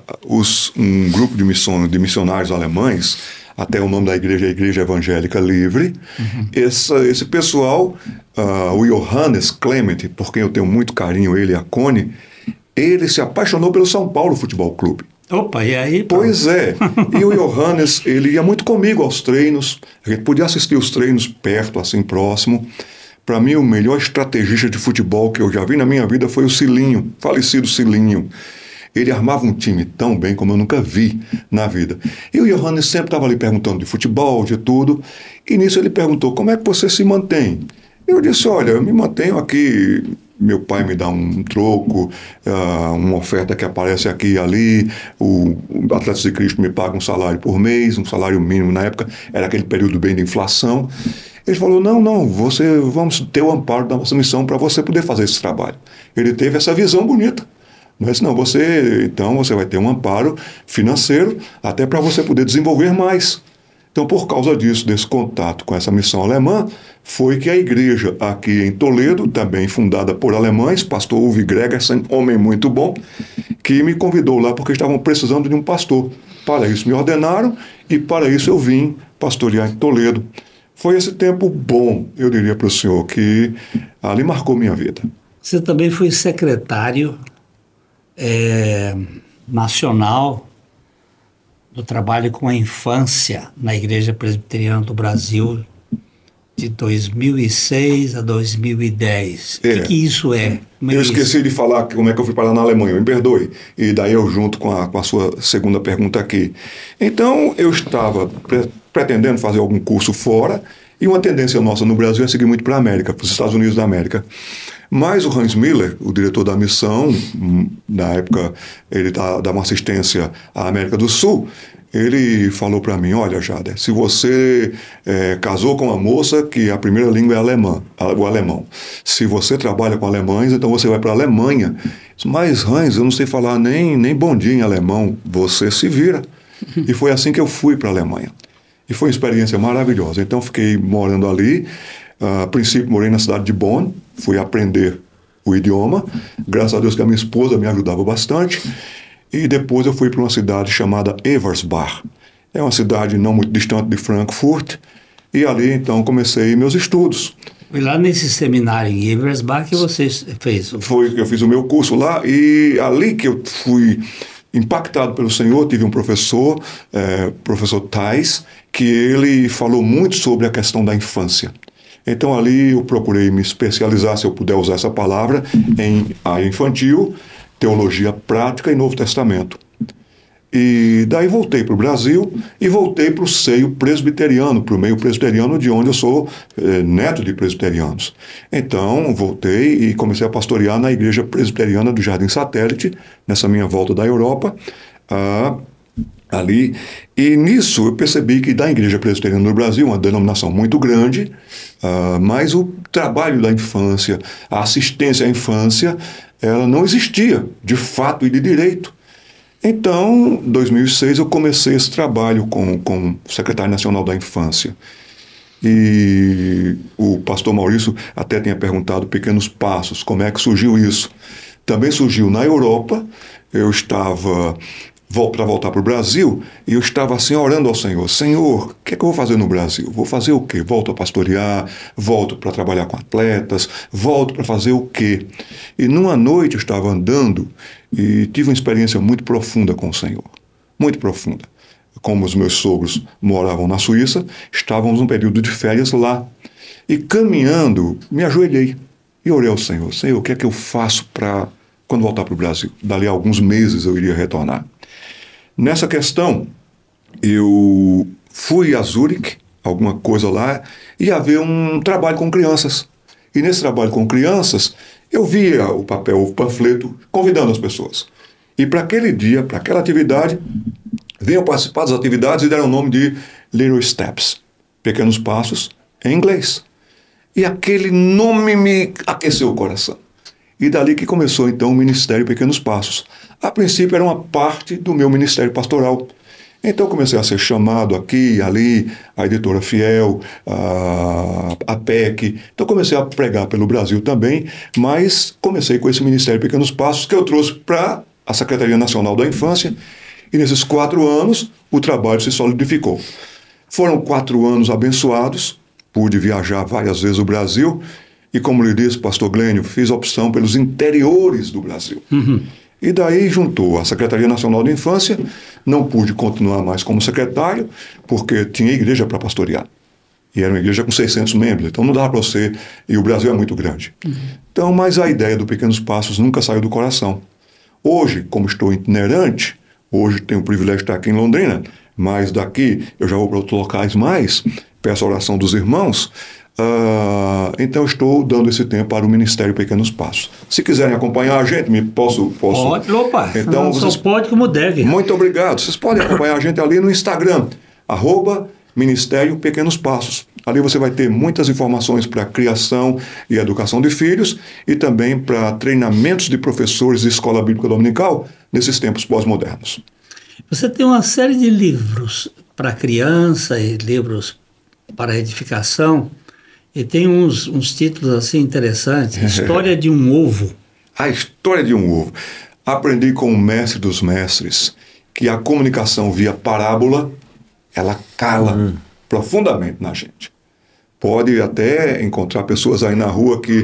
um grupo de missionários alemães, até o nome da igreja é a Igreja Evangélica Livre. Uhum. Esse pessoal, o Johannes Clement, por quem eu tenho muito carinho, ele e a Connie, ele se apaixonou pelo São Paulo Futebol Clube. Opa, e aí? Pois é. E o Johannes, ele ia muito comigo aos treinos. A gente podia assistir os treinos perto, assim, próximo. Para mim, o melhor estrategista de futebol que eu já vi na minha vida foi o Cilinho, falecido Cilinho. Ele armava um time tão bem como eu nunca vi na vida. E o Johannes sempre estava ali perguntando de futebol, de tudo. E nisso ele perguntou, como é que você se mantém? Eu disse, olha, eu me mantenho aqui... Meu pai me dá um troco, uma oferta que aparece aqui e ali, o Atletas de Cristo me paga um salário por mês, um salário mínimo na época, era aquele período bem de inflação. Ele falou, não, vamos ter o amparo da nossa missão para você poder fazer esse trabalho. Ele teve essa visão bonita. Mas não, você vai ter um amparo financeiro até para você poder desenvolver mais. Então, por causa disso, desse contato com essa missão alemã, foi que a igreja aqui em Toledo, também fundada por alemães, pastor Uwe Gregersen, homem muito bom, que me convidou lá porque estavam precisando de um pastor. Para isso me ordenaram e para isso eu vim pastorear em Toledo. Foi esse tempo bom, eu diria para o senhor, que ali marcou minha vida. Você também foi secretário nacional do trabalho com a infância na Igreja Presbiteriana do Brasil de 2006 a 2010. O que isso é? Eu esqueci de falar como é que eu fui parar na Alemanha, me perdoe. E daí eu junto com a sua segunda pergunta aqui. Então, eu estava pretendendo fazer algum curso fora, e uma tendência nossa no Brasil é seguir muito para a América, para os Estados Unidos da América. Mas o Hans Miller, o diretor da missão, na época ele dava uma assistência à América do Sul, ele falou para mim: olha, Jader, se você casou com uma moça que a primeira língua é o alemão, se você trabalha com alemães, então você vai para a Alemanha. Mas, Hans, eu não sei falar nem bom dia em alemão, você se vira. E foi assim que eu fui para a Alemanha. E foi uma experiência maravilhosa. Então, fiquei morando ali. A princípio, morei na cidade de Bonn, fui aprender o idioma. Graças a Deus que a minha esposa me ajudava bastante. E depois eu fui para uma cidade chamada Eversbach. É uma cidade não muito distante de Frankfurt. E ali, então, comecei meus estudos. Foi lá nesse seminário em Eversbach que você fez? Eu fiz o meu curso lá, e ali que eu fui impactado pelo Senhor. Tive um professor, professor Tais, que ele falou muito sobre a questão da infância. Então ali eu procurei me especializar, se eu puder usar essa palavra, em área infantil, teologia prática e Novo Testamento. E daí voltei para o Brasil e voltei para o seio presbiteriano, para o meio presbiteriano, de onde eu sou neto de presbiterianos. Então voltei e comecei a pastorear na Igreja Presbiteriana do Jardim Satélite, nessa minha volta da Europa, ali. E nisso eu percebi que da Igreja Presbiteriana do Brasil, uma denominação muito grande, mas o trabalho da infância, a assistência à infância, ela não existia de fato e de direito. Então, em 2006, eu comecei esse trabalho com o secretário nacional da infância. E o pastor Maurício até tinha perguntado pequenos passos, como é que surgiu isso. Também surgiu na Europa. Eu estava para voltar para o Brasil, e eu estava assim orando ao Senhor: Senhor, o que é que eu vou fazer no Brasil? Vou fazer o quê? Volto a pastorear, volto para trabalhar com atletas, volto para fazer o quê? E numa noite eu estava andando e tive uma experiência muito profunda com o Senhor, muito profunda. Como os meus sogros moravam na Suíça, estávamos num período de férias lá, e caminhando, me ajoelhei e orei ao Senhor: Senhor, o que é que eu faço para quando voltar para o Brasil? Dali a alguns meses eu iria retornar. Nessa questão, eu fui a Zurique, alguma coisa lá, e havia um trabalho com crianças. E nesse trabalho com crianças, eu via o panfleto, convidando as pessoas. E para aquele dia, para aquela atividade, venham participar das atividades e deram o nome de Little Steps, pequenos passos, em inglês. E aquele nome me aqueceu o coração. E dali que começou, então, o Ministério Pequenos Passos. A princípio era uma parte do meu ministério pastoral. Então comecei a ser chamado aqui e ali, a Editora Fiel, a PEC. Então comecei a pregar pelo Brasil também, mas comecei com esse Ministério Pequenos Passos, que eu trouxe para a Secretaria Nacional da Infância, e nesses 4 anos o trabalho se solidificou. Foram 4 anos abençoados, pude viajar várias vezes o Brasil, e como lhe disse, pastor Glênio, fiz opção pelos interiores do Brasil. E daí juntou a Secretaria Nacional da Infância. Não pude continuar mais como secretário, porque tinha igreja para pastorear. E era uma igreja com 600 membros, então não dava para você, e o Brasil é muito grande. Então, mas a ideia do Pequenos Passos nunca saiu do coração. Hoje, como estou itinerante, hoje tenho o privilégio de estar aqui em Londrina, mas daqui eu já vou para outros locais mais, peço a oração dos irmãos. Então estou dando esse tempo para o Ministério Pequenos Passos. Se quiserem acompanhar a gente, posso. Pode, opa. Então não, vocês só pode como deve. Muito obrigado. Vocês podem acompanhar a gente ali no Instagram, @Ministério Pequenos Passos. Ali você vai ter muitas informações para criação e educação de filhos, e também para treinamentos de professores de escola bíblica dominical nesses tempos pós-modernos. Você tem uma série de livros para criança e livros para edificação. E tem uns títulos assim interessantes. História de um ovo. A história de um ovo. Aprendi com o mestre dos mestres que a comunicação via parábola, ela cala profundamente na gente. Pode até encontrar pessoas aí na rua que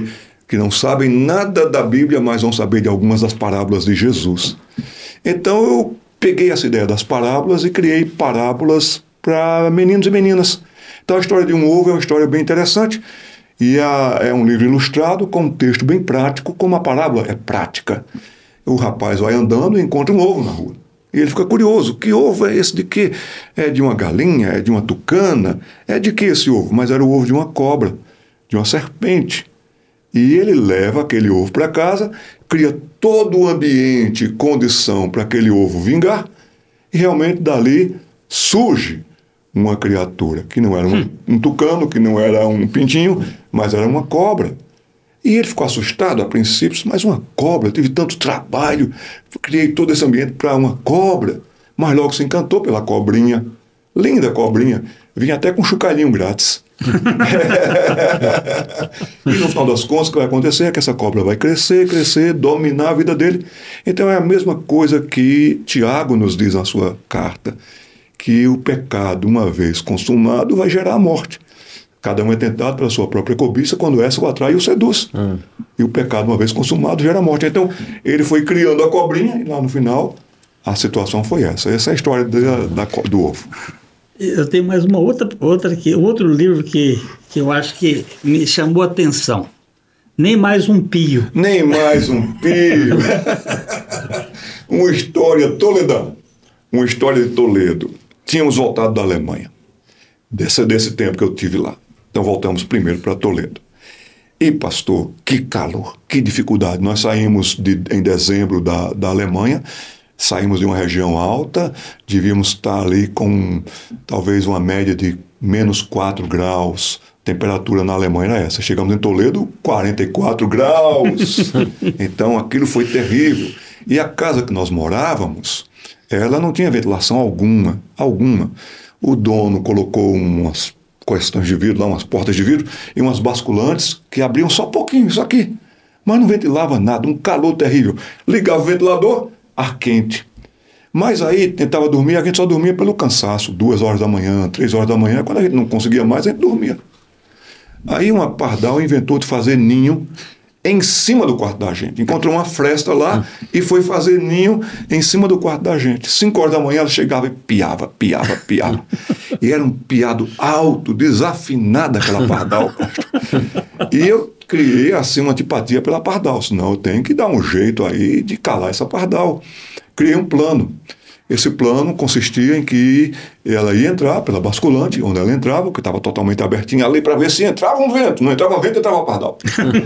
que não sabem nada da Bíblia, mas vão saber de algumas das parábolas de Jesus. Então eu peguei essa ideia das parábolas e criei parábolas para meninos e meninas. Então a história de um ovo é uma história bem interessante e é um livro ilustrado com um texto bem prático, como a parábola é prática. O rapaz vai andando e encontra um ovo na rua. E ele fica curioso, que ovo é esse de quê? É de uma galinha? É de uma tucana? É de que esse ovo? Mas era o ovo de uma cobra, de uma serpente. E ele leva aquele ovo para casa, cria todo o ambiente, condição para aquele ovo vingar, e realmente dali surge uma criatura, que não era um tucano, que não era um pintinho, mas era uma cobra. E ele ficou assustado a princípio, mas uma cobra, tive tanto trabalho, criei todo esse ambiente para uma cobra, mas logo se encantou pela cobrinha, linda cobrinha, vinha até com um chocalhinho grátis. E no final das contas o que vai acontecer é que essa cobra vai crescer, dominar a vida dele. Então é a mesma coisa que Tiago nos diz na sua carta, que o pecado, uma vez consumado, vai gerar a morte. Cada um é tentado pela sua própria cobiça, quando essa o atrai e o seduz. E o pecado, uma vez consumado, gera a morte. Então ele foi criando a cobrinha e lá no final a situação foi essa. Essa é a história do ovo. Eu tenho mais uma outra aqui, outro livro que eu acho que me chamou a atenção. Nem mais um pio. Nem mais um pio. Uma história toledana. Uma história de Toledo. Tínhamos voltado da Alemanha. Desse tempo que eu tive lá. Então voltamos primeiro para Toledo. E pastor, que calor, que dificuldade. Nós saímos em dezembro da Alemanha. Saímos de uma região alta, devíamos estar ali com talvez uma média de menos 4 graus. Temperatura na Alemanha era essa. Chegamos em Toledo, 44 graus. Então aquilo foi terrível. E a casa que nós morávamos, ela não tinha ventilação alguma. O dono colocou umas questões de vidro, lá, umas portas de vidro e umas basculantes que abriam só pouquinho, isso aqui. Mas não ventilava nada, um calor terrível. Ligava o ventilador, ar quente. Mas aí tentava dormir, a gente só dormia pelo cansaço, 2 horas da manhã, 3 horas da manhã, quando a gente não conseguia mais, a gente dormia. Aí uma pardal inventou de fazer ninho em cima do quarto da gente. Encontrou uma fresta lá e foi fazer ninho em cima do quarto da gente. 5 horas da manhã ela chegava e piava. E era um piado alto, desafinado aquela pardal. E eu criei assim uma antipatia pela pardal, senão eu tenho que dar um jeito aí de calar essa pardal. Criei um plano. Esse plano consistia em que ela ia entrar pela basculante, onde ela entrava, que estava totalmente abertinha ali, para ver se entrava um vento. Não entrava vento, entrava pardal.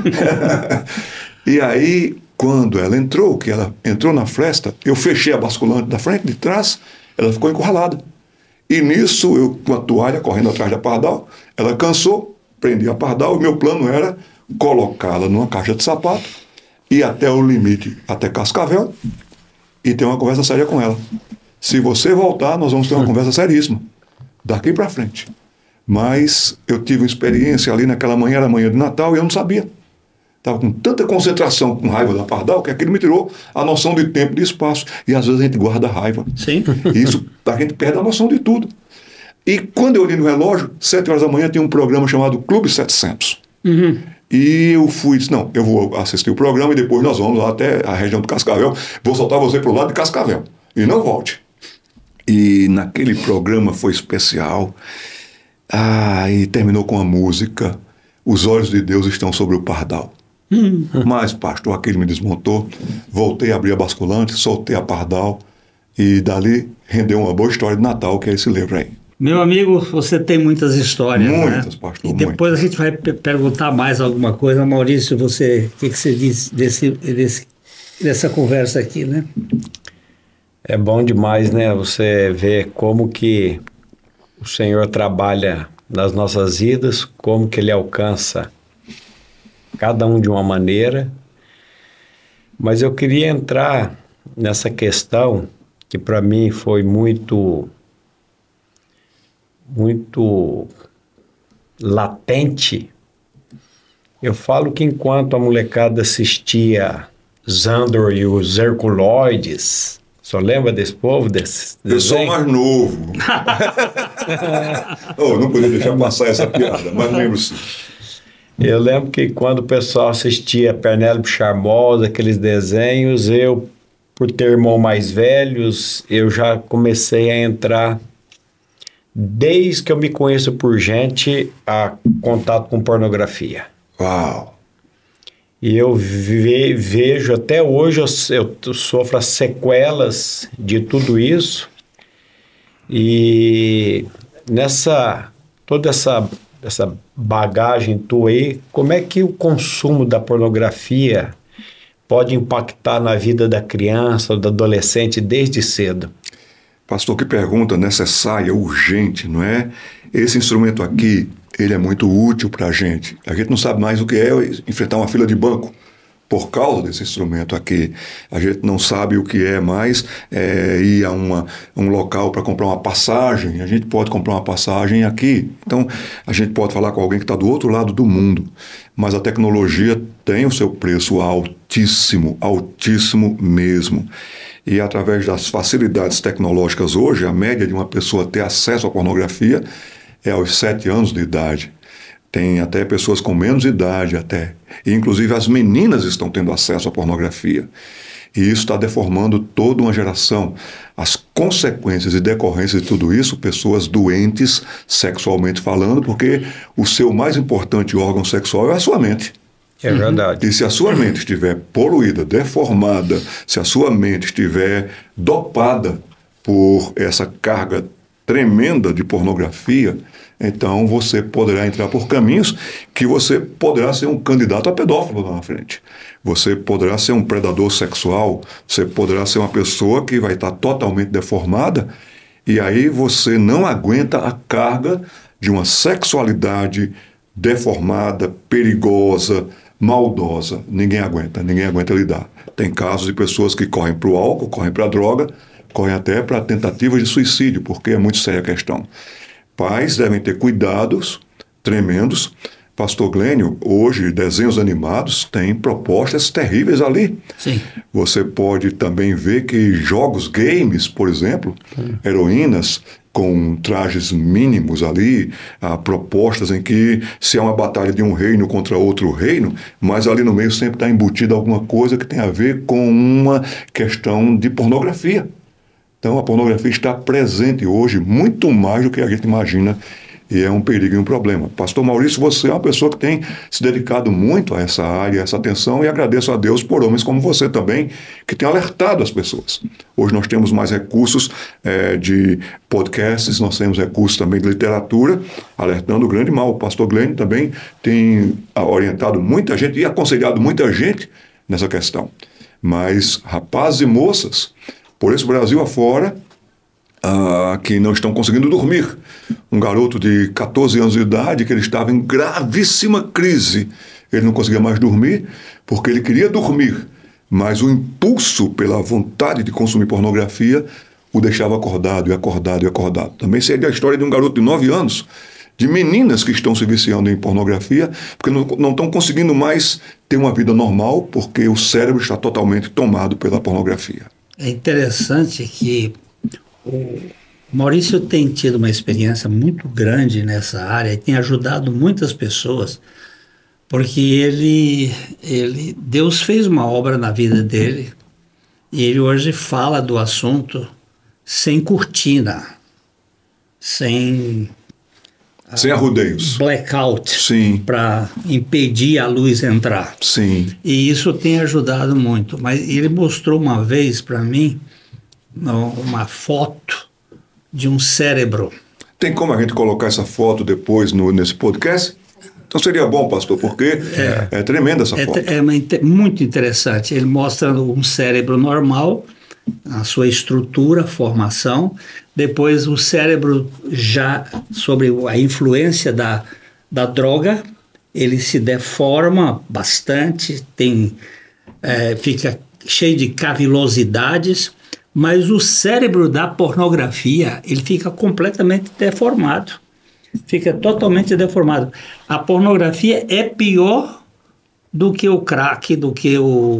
E aí, quando ela entrou, que ela entrou na fresta, eu fechei a basculante da frente, de trás, ela ficou encurralada. E nisso, eu com a toalha correndo atrás da pardal, ela cansou, prendi a pardal, e meu plano era colocá-la numa caixa de sapato, ir até o limite, até Cascavel, e ter uma conversa séria com ela. Se você voltar, nós vamos ter uma conversa seríssima, daqui para frente. Mas eu tive uma experiência ali naquela manhã, era manhã de Natal, e eu não sabia. Estava com tanta concentração, com raiva da pardal, que aquilo me tirou a noção de tempo e de espaço. E às vezes a gente guarda a raiva. Sim. E isso, a gente perde a noção de tudo. E quando eu olhei no relógio, 7 horas da manhã, tinha um programa chamado Clube 700. E eu fui, disse, não, eu vou assistir o programa e depois nós vamos lá até a região do Cascavel, vou soltar você para o lado de Cascavel, e não volte. E naquele programa foi especial, e terminou com a música, Os Olhos de Deus Estão Sobre o Pardal. Mas, pastor, aquele me desmontou, voltei a abrir a basculante, soltei a pardal, e dali rendeu uma boa história de Natal, que é esse livro aí. Meu amigo, você tem muitas histórias, muitas, né? pastor, e depois a gente vai perguntar mais alguma coisa. Maurício, o que você diz dessa conversa aqui, né? É bom demais, né? Você vê como que o Senhor trabalha nas nossas vidas, como que Ele alcança cada um de uma maneira. Mas eu queria entrar nessa questão que para mim foi muito latente. Eu falo que enquanto a molecada assistia Zandor e os Herculoides, só lembra desse povo? Eu sou mais novo. Não podia deixar passar essa piada, mas lembro sim. Eu lembro que quando o pessoal assistia Penélope Charmosa, aqueles desenhos, eu, por ter irmãos mais velhos, eu já comecei a entrar, desde que eu me conheço por gente, a contato com pornografia. Uau! E eu vejo, até hoje, eu sofro as sequelas de tudo isso. E toda essa bagagem tua aí, como é que o consumo da pornografia pode impactar na vida da criança ou do adolescente desde cedo? Pastor, que pergunta necessária, urgente, não é? Esse instrumento aqui, ele é muito útil para a gente. A gente não sabe mais o que é enfrentar uma fila de banco por causa desse instrumento aqui. A gente não sabe o que é mais ir a um local para comprar uma passagem. A gente pode comprar uma passagem aqui. Então, a gente pode falar com alguém que está do outro lado do mundo. Mas a tecnologia tem o seu preço altíssimo, altíssimo mesmo. E através das facilidades tecnológicas hoje, a média de uma pessoa ter acesso à pornografia é aos 7 anos de idade. Tem até pessoas com menos idade até. E, inclusive, as meninas estão tendo acesso à pornografia. E isso está deformando toda uma geração. As consequências e decorrências de tudo isso, pessoas doentes sexualmente falando, porque o seu mais importante órgão sexual é a sua mente. É verdade. E se a sua mente estiver poluída, deformada, se a sua mente estiver dopada por essa carga tremenda de pornografia, então você poderá entrar por caminhos que você poderá ser um candidato a pedófilo lá na frente. Você poderá ser um predador sexual, você poderá ser uma pessoa que vai estar totalmente deformada, e aí você não aguenta a carga de uma sexualidade deformada, perigosa, maldosa. Ninguém aguenta lidar. Tem casos de pessoas que correm para o álcool, correm para a droga, correm até para tentativas de suicídio, porque é muito séria a questão. Pais devem ter cuidados tremendos. Pastor Glênio, hoje desenhos animados têm propostas terríveis ali. Sim. Você pode também ver que jogos, games, por exemplo, heroínas com trajes mínimos ali, propostas em que se é uma batalha de um reino contra outro reino, mas ali no meio sempre está embutida alguma coisa que tem a ver com uma questão de pornografia. Então a pornografia está presente hoje muito mais do que a gente imagina, e é um perigo e um problema. Pastor Maurício, você é uma pessoa que tem se dedicado muito a essa área, a essa atenção, e agradeço a Deus por homens como você também, que tem alertado as pessoas. Hoje nós temos mais recursos de podcasts, nós temos recursos também de literatura, alertando o grande mal. O pastor Glênio também tem orientado muita gente e aconselhado muita gente nessa questão. Mas rapazes e moças, por esse Brasil afora, que não estão conseguindo dormir. Um garoto de 14 anos de idade, que ele estava em gravíssima crise. Ele não conseguia mais dormir, porque ele queria dormir, mas o impulso pela vontade de consumir pornografia o deixava acordado e acordado e acordado. Também seria a história de um garoto de 9 anos, de meninas que estão se viciando em pornografia, porque não estão conseguindo mais ter uma vida normal, porque o cérebro está totalmente tomado pela pornografia. É interessante que o Maurício tem tido uma experiência muito grande nessa área e tem ajudado muitas pessoas, porque Deus fez uma obra na vida dele e ele hoje fala do assunto sem cortina, sem arrudeios, blackout, para impedir a luz entrar. Sim. E isso tem ajudado muito. Mas ele mostrou uma vez para mim uma foto de um cérebro. Tem como a gente colocar essa foto depois nesse podcast? Então seria bom, pastor, porque é tremenda essa foto. É muito interessante. Ele mostra um cérebro normal, a sua estrutura, formação. Depois o cérebro, já sobre a influência da droga, ele se deforma bastante, fica cheio de cavilosidades, mas o cérebro da pornografia, ele fica completamente deformado. Fica totalmente deformado. A pornografia é pior do que o crack, do que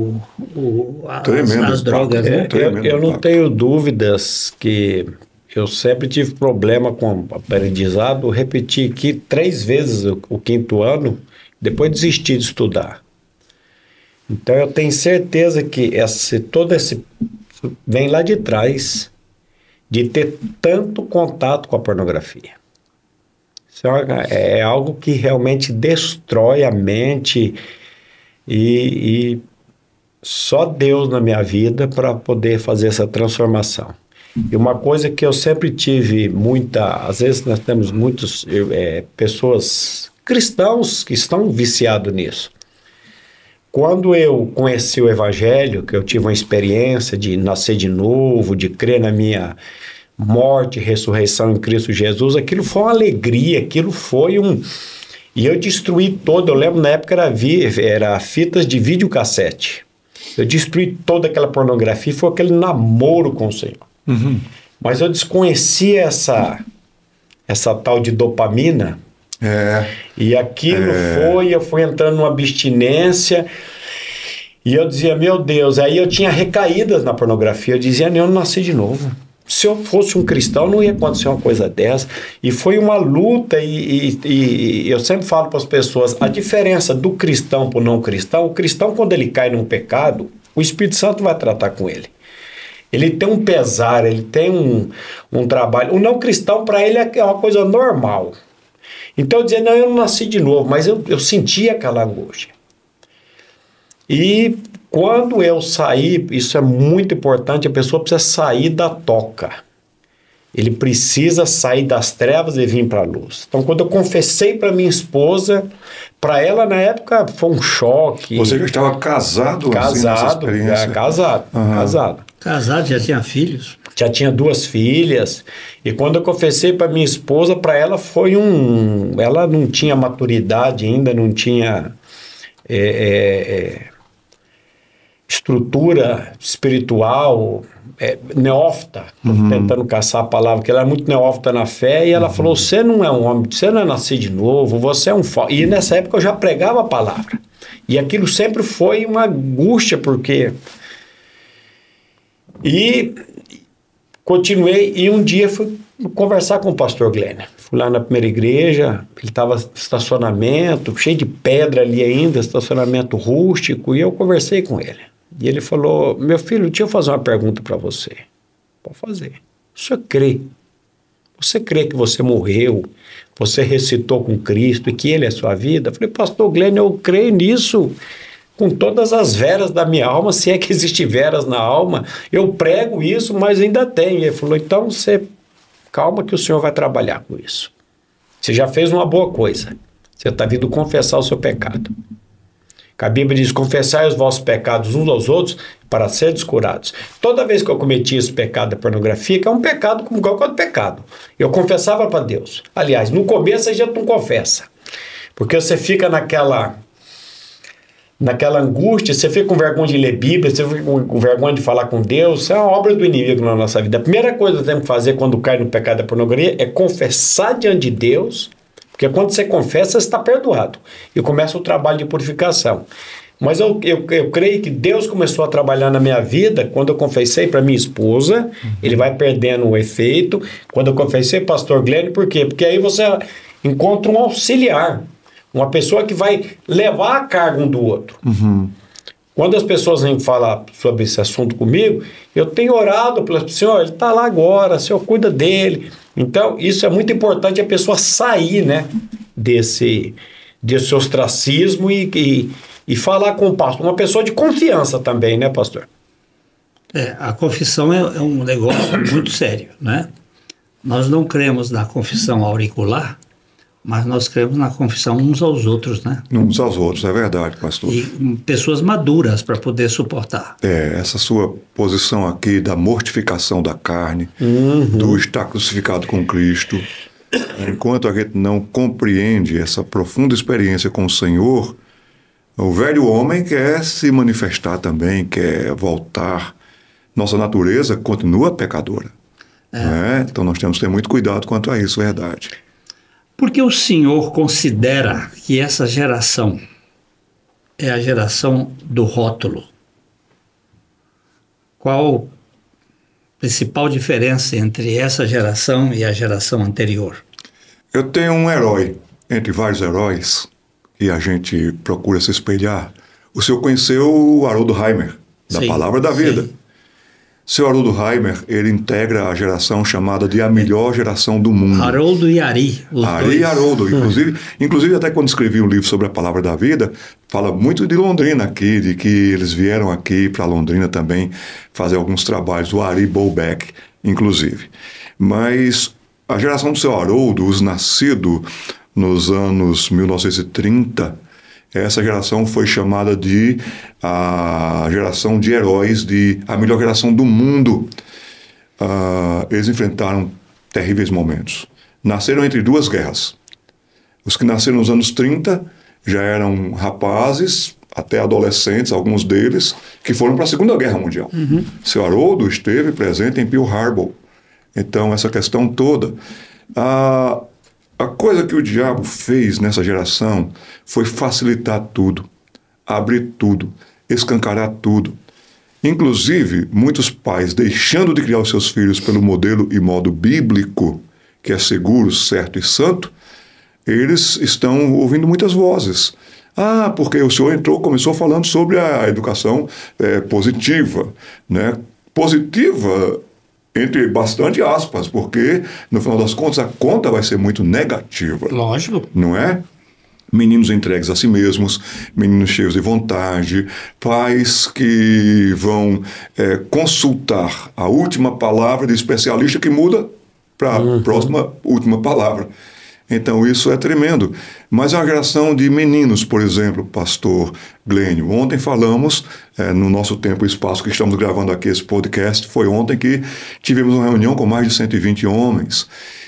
as drogas. Né? Eu não tenho dúvidas que eu sempre tive problema com aprendizado. Repeti aqui 3 vezes o 5º ano, Depois desisti de estudar. Então eu tenho certeza que todo esse vem lá de trás, de ter tanto contato com a pornografia. Isso é algo que realmente destrói a mente e só Deus na minha vida para poder fazer essa transformação. E uma coisa que eu sempre tive às vezes nós temos muitas pessoas cristãos que estão viciados nisso. Quando eu conheci o Evangelho, que eu tive uma experiência de nascer de novo, de crer na minha morte e ressurreição em Cristo Jesus, aquilo foi uma alegria, aquilo foi E eu destruí todo, eu lembro na época era fitas de videocassete. Eu destruí toda aquela pornografia, foi aquele namoro com o Senhor. Uhum. Mas eu desconhecia essa tal de dopamina. E aquilo eu fui entrando numa abstinência e eu dizia, meu Deus, aí eu tinha recaídas na pornografia, eu dizia, eu não nasci de novo. Se eu fosse um cristão, não ia acontecer uma coisa dessa. E foi uma luta e eu sempre falo para as pessoas, a diferença do cristão para o não cristão, o cristão quando ele cai num pecado, o Espírito Santo vai tratar com ele. Ele tem um pesar, ele tem um trabalho. O não cristão, para ele, é uma coisa normal. Então eu dizia, eu não nasci de novo, mas eu sentia aquela angústia. E quando eu saí, isso é muito importante, a pessoa precisa sair da toca. Ele precisa sair das trevas e vir para a luz. Então quando eu confessei para minha esposa, para ela na época foi um choque. Você já estava casado? Casado, casado. Casado, já tinha filhos? Já tinha 2 filhas, e quando eu confessei para minha esposa, para ela foi ela não tinha maturidade ainda, não tinha estrutura espiritual, neófita, tentando caçar a palavra, que ela é muito neófita na fé, e ela falou, você não é um homem, você não é nascido de novo, você é um falso. E nessa época eu já pregava a palavra, e aquilo sempre foi uma angústia, porque... E continuei, e um dia fui conversar com o pastor Glenn. Fui lá na primeira igreja, ele estava no estacionamento, cheio de pedra ali ainda, estacionamento rústico, e eu conversei com ele. E ele falou, meu filho, deixa eu fazer uma pergunta para você. Pode fazer. O senhor crê? Você crê que você morreu, você ressuscitou com Cristo e que Ele é a sua vida? Eu falei, pastor Glenn, eu creio nisso com todas as veras da minha alma, se é que existe veras na alma, eu prego isso, mas ainda tem. Ele falou, então você, calma que o senhor vai trabalhar com isso. Você já fez uma boa coisa, você está vindo confessar o seu pecado. A Bíblia diz, confessai os vossos pecados uns aos outros para serem curados. Toda vez que eu cometi esse pecado da pornografia, que é um pecado como qualquer outro pecado, eu confessava para Deus. Aliás, no começo a gente não confessa, porque você fica naquela angústia, você fica com vergonha de ler Bíblia, você fica com vergonha de falar com Deus, isso é uma obra do inimigo na nossa vida. A primeira coisa que temos que fazer quando cai no pecado da pornografia é confessar diante de Deus, porque quando você confessa, você está perdoado. E começa o trabalho de purificação. Mas eu creio que Deus começou a trabalhar na minha vida quando eu confessei para minha esposa, ele vai perdendo o efeito. Quando eu confessei para o pastor Glenn, por quê? Porque aí você encontra um auxiliar, uma pessoa que vai levar a carga um do outro. Uhum. Quando as pessoas vêm falar sobre esse assunto comigo, eu tenho orado pelo Senhor, ele está lá agora, o Senhor cuida dele. Então, isso é muito importante, a pessoa sair, né, desse ostracismo e falar com o pastor. Uma pessoa de confiança também, né, pastor? A confissão é um negócio muito sério, né? Nós não cremos na confissão auricular, mas nós cremos na confissão uns aos outros, né? Uns aos outros, é verdade, pastor. E pessoas maduras para poder suportar. Essa sua posição aqui da mortificação da carne, do estar crucificado com Cristo, enquanto a gente não compreende essa profunda experiência com o Senhor, o velho homem quer se manifestar também, quer voltar. Nossa natureza continua pecadora. Né? Então nós temos que ter muito cuidado quanto a isso, verdade. Porque o Senhor considera que essa geração é a geração do rótulo. Qual a principal diferença entre essa geração e a geração anterior? Eu tenho um herói, entre vários heróis, e a gente procura se espelhar. O senhor conheceu o Haroldo Heimer, da Sim, Palavra da Vida. sim. Seu Haroldo Heimer, ele integra a geração chamada de a melhor geração do mundo. Haroldo e Ari, os Ari dois. e Haroldo, inclusive até quando escrevi um livro sobre a Palavra da Vida, fala muito de Londrina aqui, de que eles vieram aqui para Londrina também fazer alguns trabalhos, o Ari Bolbeck, inclusive. Mas a geração do seu Haroldo, os nascidos nos anos 1930, essa geração foi chamada de a geração de heróis, de a melhor geração do mundo. Eles enfrentaram terríveis momentos. Nasceram entre duas guerras. Os que nasceram nos anos 30 já eram rapazes, até adolescentes, alguns deles, que foram para a Segunda Guerra Mundial. Seu Haroldo esteve presente em Pearl Harbor. Então, essa questão toda... A coisa que o diabo fez nessa geração foi facilitar tudo, abrir tudo, escancarar tudo. Inclusive, muitos pais, deixando de criar os seus filhos pelo modelo e modo bíblico, que é seguro, certo e santo, eles estão ouvindo muitas vozes. Porque o senhor começou falando sobre a educação positiva, né? Positiva entre bastante aspas, porque, no final das contas, a conta vai ser muito negativa. Lógico. Não é? Meninos entregues a si mesmos, meninos cheios de vontade, pais que vão consultar a última palavra de especialista que muda para a próxima última palavra. Então, isso é tremendo. Mas a geração de meninos, por exemplo, pastor Glênio, ontem falamos, no nosso tempo e espaço que estamos gravando aqui esse podcast, foi ontem que tivemos uma reunião com mais de 120 homens.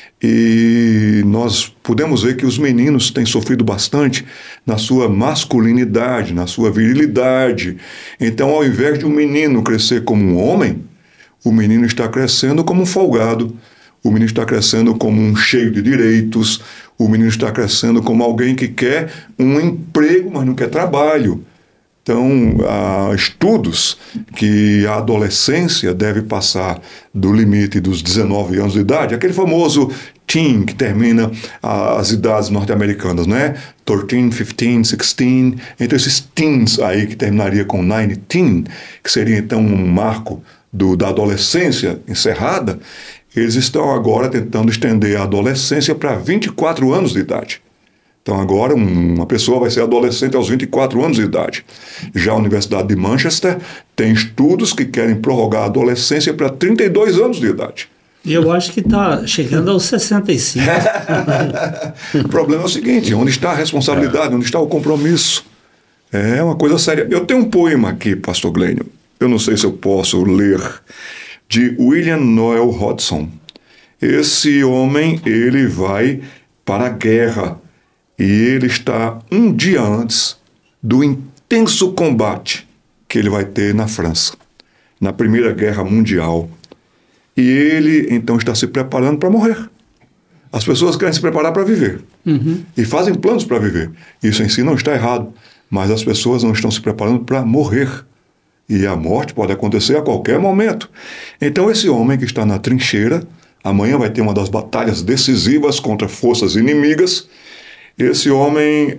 E nós pudemos ver que os meninos têm sofrido bastante na sua masculinidade, na sua virilidade. Então, ao invés de um menino crescer como um homem, o menino está crescendo como um folgado. O menino está crescendo como um cheio de direitos, o menino está crescendo como alguém que quer um emprego, mas não quer trabalho. Então, há estudos que a adolescência deve passar do limite dos 19 anos de idade, aquele famoso teen que termina as idades norte-americanas, né? 13, 15, 16, entre esses teens aí que terminaria com 19, que seria então um marco da adolescência encerrada. Eles estão agora tentando estender a adolescência para 24 anos de idade. Então agora uma pessoa vai ser adolescente aos 24 anos de idade. Já a Universidade de Manchester tem estudos que querem prorrogar a adolescência para 32 anos de idade. E eu acho que está chegando aos 65. O problema é o seguinte, onde está a responsabilidade, onde está o compromisso? É uma coisa séria. Eu tenho um poema aqui, pastor Glênio, eu não sei se eu posso ler, de William Noel Hodgson. Esse homem, ele vai para a guerra e ele está um dia antes do intenso combate que ele vai ter na França, na Primeira Guerra Mundial. E ele, então, está se preparando para morrer. As pessoas querem se preparar para viver. E fazem planos para viver. Isso em si não está errado, mas as pessoas não estão se preparando para morrer. E a morte pode acontecer a qualquer momento. Então esse homem que está na trincheira, amanhã vai ter uma das batalhas decisivas contra forças inimigas. Esse homem,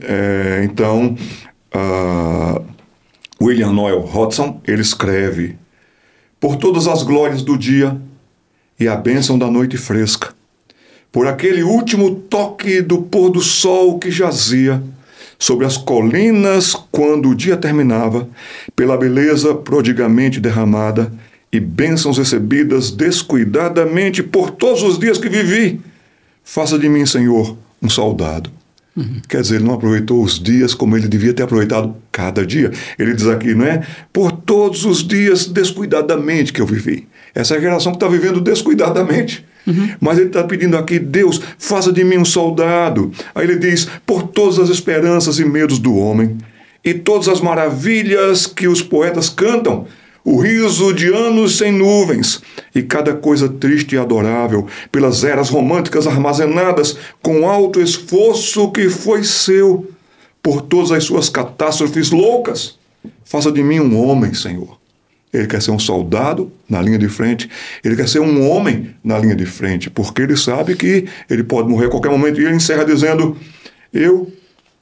William Noel Hodgson, ele escreve: por todas as glórias do dia e a bênção da noite fresca, por aquele último toque do pôr do sol que jazia sobre as colinas quando o dia terminava, pela beleza prodigamente derramada e bênçãos recebidas descuidadamente por todos os dias que vivi, faça de mim, Senhor, um soldado. Quer dizer, ele não aproveitou os dias como ele devia ter aproveitado cada dia. Ele diz aqui, não é? Por todos os dias descuidadamente que eu vivi. Essa é a geração que está vivendo descuidadamente. Mas ele está pedindo aqui, Deus, faça de mim um soldado. Aí ele diz, por todas as esperanças e medos do homem, e todas as maravilhas que os poetas cantam, o riso de anos sem nuvens, e cada coisa triste e adorável, pelas eras românticas armazenadas, com alto esforço que foi seu, por todas as suas catástrofes loucas, faça de mim um homem, Senhor. Ele quer ser um soldado na linha de frente, ele quer ser um homem na linha de frente, porque ele sabe que ele pode morrer a qualquer momento. E ele encerra dizendo, eu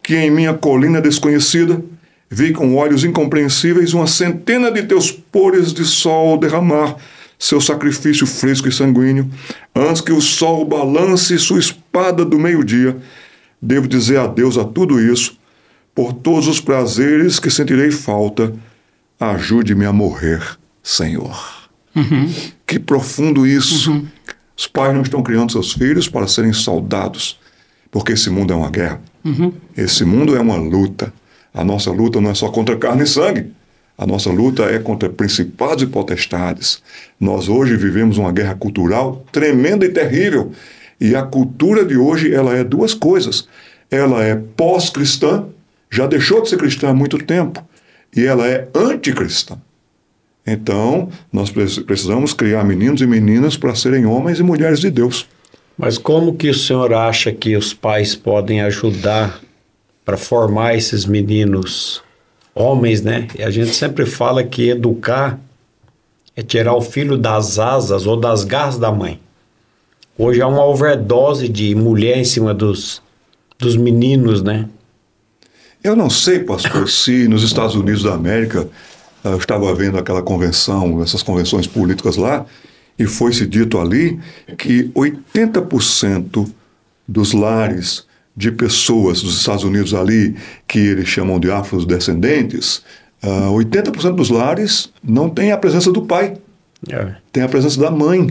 que em minha colina desconhecida vi com olhos incompreensíveis 100 de teus pores de sol derramar seu sacrifício fresco e sanguíneo, antes que o sol balance sua espada do meio-dia. Devo dizer adeus a tudo isso, por todos os prazeres que sentirei falta. Ajude-me a morrer, Senhor. Que profundo isso. Os pais não estão criando seus filhos para serem soldados, porque esse mundo é uma guerra. Esse mundo é uma luta. A nossa luta não é só contra carne e sangue. A nossa luta é contra principados e potestades. Nós hoje vivemos uma guerra cultural tremenda e terrível. E a cultura de hoje, ela é duas coisas. Ela é pós-cristã, já deixou de ser cristã há muito tempo, e ela é anticristã. Então, nós precisamos criar meninos e meninas para serem homens e mulheres de Deus. Mas como que o senhor acha que os pais podem ajudar para formar esses meninos homens, né? E a gente sempre fala que educar é tirar o filho das asas ou das garras da mãe. Hoje há uma overdose de mulher em cima dos meninos, né? Eu não sei, pastor, se nos Estados Unidos da América, eu estava vendo aquela convenção, essas convenções políticas lá, e foi-se dito ali que 80% dos lares de pessoas dos Estados Unidos ali, que eles chamam de afrodescendentes, 80% dos lares não tem a presença do pai, tem a presença da mãe.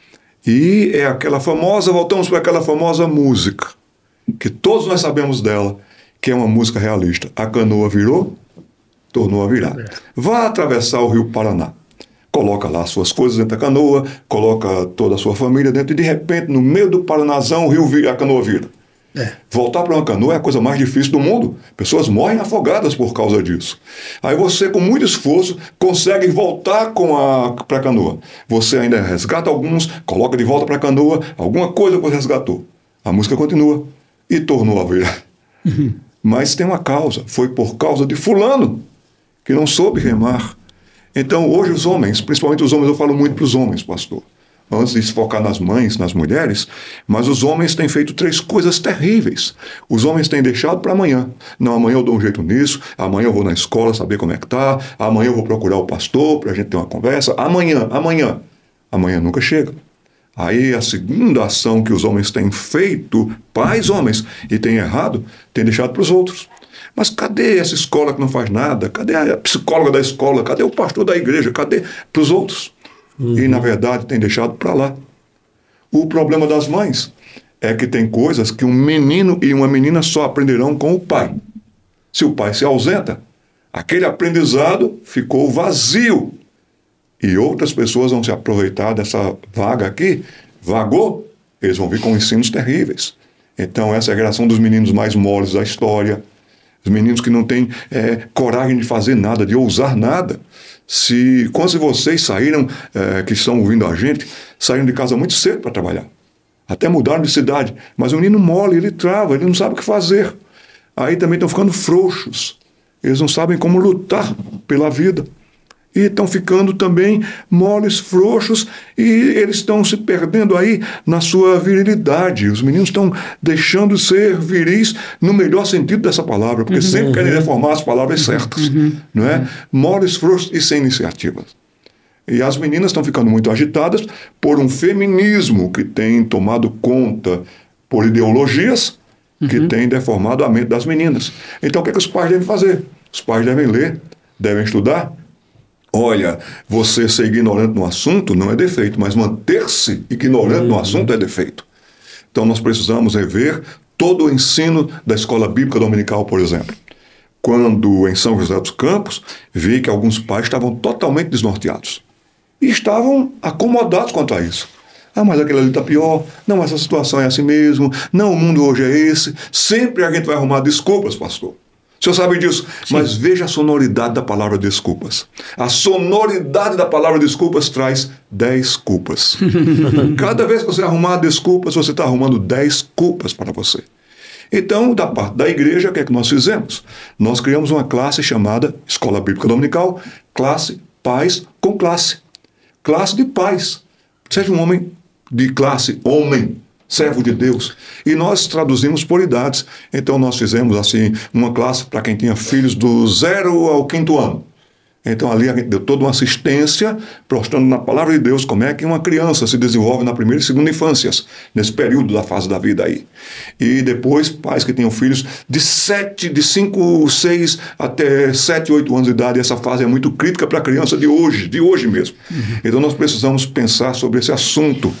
E é aquela famosa, voltamos para aquela famosa música, que todos nós sabemos dela, que é uma música realista. A canoa virou, tornou a virar. Vá atravessar o rio Paraná. Coloca lá suas coisas dentro da canoa, coloca toda a sua família dentro, e de repente, no meio do Paranazão, a canoa vira. Voltar para uma canoa é a coisa mais difícil do mundo. Pessoas morrem afogadas por causa disso. Aí você, com muito esforço, consegue voltar para a canoa. Você ainda resgata alguns, coloca de volta para a canoa, alguma coisa você resgatou. A música continua e tornou a virar. Mas tem uma causa. Foi por causa de fulano que não soube remar. Então, hoje os homens, principalmente os homens, eu falo muito para os homens, pastor, antes de se focar nas mães, nas mulheres, mas os homens têm feito 3 coisas terríveis. Os homens têm deixado para amanhã. Não, amanhã eu dou um jeito nisso, amanhã eu vou na escola saber como é que tá, amanhã eu vou procurar o pastor para a gente ter uma conversa, amanhã. Amanhã nunca chega. Aí a segunda ação que os homens têm feito, pais homens, e têm errado, têm deixado para os outros. Mas cadê essa escola que não faz nada? Cadê a psicóloga da escola? Cadê o pastor da igreja? Cadê para os outros? E, na verdade, tem deixado para lá. O problema das mães é que tem coisas que um menino e uma menina só aprenderão com o pai. Se o pai se ausenta, aquele aprendizado ficou vazio. E outras pessoas vão se aproveitar dessa vaga aqui, vagou, eles vão vir com ensinos terríveis. Então, essa é a geração dos meninos mais moles da história, os meninos que não têm coragem de fazer nada, de ousar nada. Quantos de vocês saíram, que estão ouvindo a gente, saíram de casa muito cedo para trabalhar? Até mudaram de cidade. Mas o menino mole, ele trava, ele não sabe o que fazer. Aí também estão ficando frouxos. Eles não sabem como lutar pela vida. E estão ficando também moles, frouxos, e eles estão se perdendo aí na sua virilidade. Os meninos estão deixando de ser viris no melhor sentido dessa palavra, porque sempre querem reformar as palavras certas, não é? Moles, frouxos e sem iniciativas. E as meninas estão ficando muito agitadas por um feminismo que tem tomado conta por ideologias que tem deformado a mente das meninas. Então o que é que os pais devem fazer? Os pais devem ler, devem estudar. Olha, você ser ignorante no assunto não é defeito, mas manter-se ignorante no assunto é defeito. Então nós precisamos rever todo o ensino da escola bíblica dominical, por exemplo. Quando em São José dos Campos, vi que alguns pais estavam totalmente desnorteados. E estavam acomodados quanto a isso. Ah, mas aquele ali está pior. Não, essa situação é assim mesmo. Não, o mundo hoje é esse. Sempre a gente vai arrumar desculpas, pastor. O senhor sabe disso? Sim. Mas veja a sonoridade da palavra desculpas. A sonoridade da palavra desculpas traz 10 culpas. Cada vez que você arrumar desculpas, você está arrumando 10 culpas para você. Então, da parte da igreja, o que é que nós fizemos? Nós criamos uma classe chamada Escola Bíblica Dominical, classe Pais com Classe. Classe de pais. Seja um homem de classe homem. servo de Deus. E nós traduzimos por idades. Então nós fizemos assim uma classe para quem tinha filhos do 0 ao 5º ano. Então ali a gente deu toda uma assistência, mostrando na palavra de Deus como é que uma criança se desenvolve na primeira e segunda infâncias, nesse período da fase da vida aí. E depois, pais que tinham filhos de 5, 6 até 7, 8 anos de idade, essa fase é muito crítica para a criança de hoje mesmo. Então nós precisamos pensar sobre esse assunto.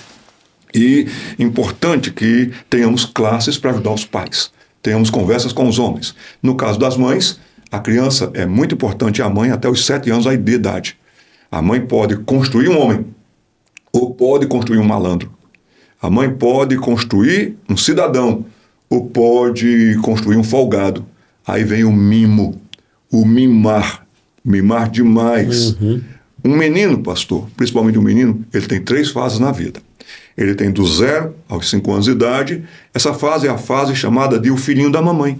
E importante que tenhamos classes para ajudar os pais, tenhamos conversas com os homens. No caso das mães, a criança é muito importante, a mãe até os 7 anos aí de idade. A mãe pode construir um homem ou pode construir um malandro. A mãe pode construir um cidadão ou pode construir um folgado. Aí vem o mimo, o mimar demais. Um menino, pastor, principalmente um menino, ele tem 3 fases na vida. Ele tem do 0 aos 5 anos de idade. Essa fase é a fase chamada de o filhinho da mamãe.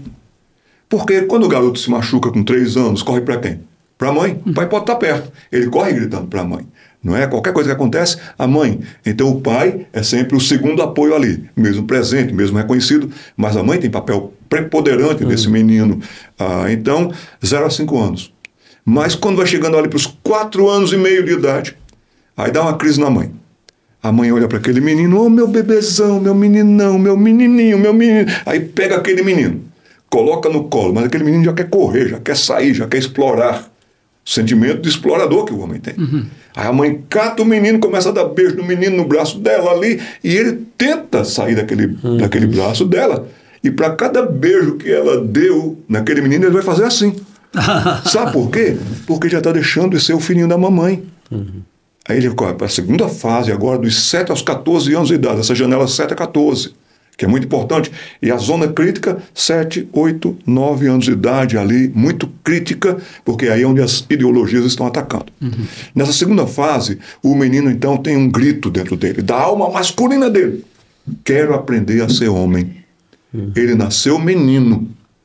Porque quando o garoto se machuca com 3 anos, corre para quem? Para a mãe. O pai pode estar perto. Ele corre gritando para a mãe. Não é? Qualquer coisa que acontece, a mãe. Então o pai é sempre o segundo apoio ali. Mesmo presente, mesmo reconhecido. Mas a mãe tem papel preponderante nesse menino. Então, 0 a 5 anos. Mas quando vai chegando ali para os 4 anos e meio de idade, aí dá uma crise na mãe. A mãe olha para aquele menino, meu bebezão, meu meninão, meu menininho, meu menino. Aí pega aquele menino, coloca no colo, mas aquele menino já quer correr, já quer sair, já quer explorar. Sentimento de explorador que o homem tem. Aí a mãe cata o menino, começa a dar beijo no menino no braço dela ali, e ele tenta sair daquele braço dela. E para cada beijo que ela deu naquele menino, ele vai fazer assim. Sabe por quê? Porque já está deixando de ser o filhinho da mamãe. Aí ele vai para a segunda fase agora, dos 7 aos 14 anos de idade, essa janela 7 a 14, que é muito importante. E a zona crítica, 7, 8, 9 anos de idade ali, muito crítica, porque aí é onde as ideologias estão atacando. Nessa segunda fase, o menino então tem um grito dentro dele, da alma masculina dele. Quero aprender a ser homem. Ele nasceu menino.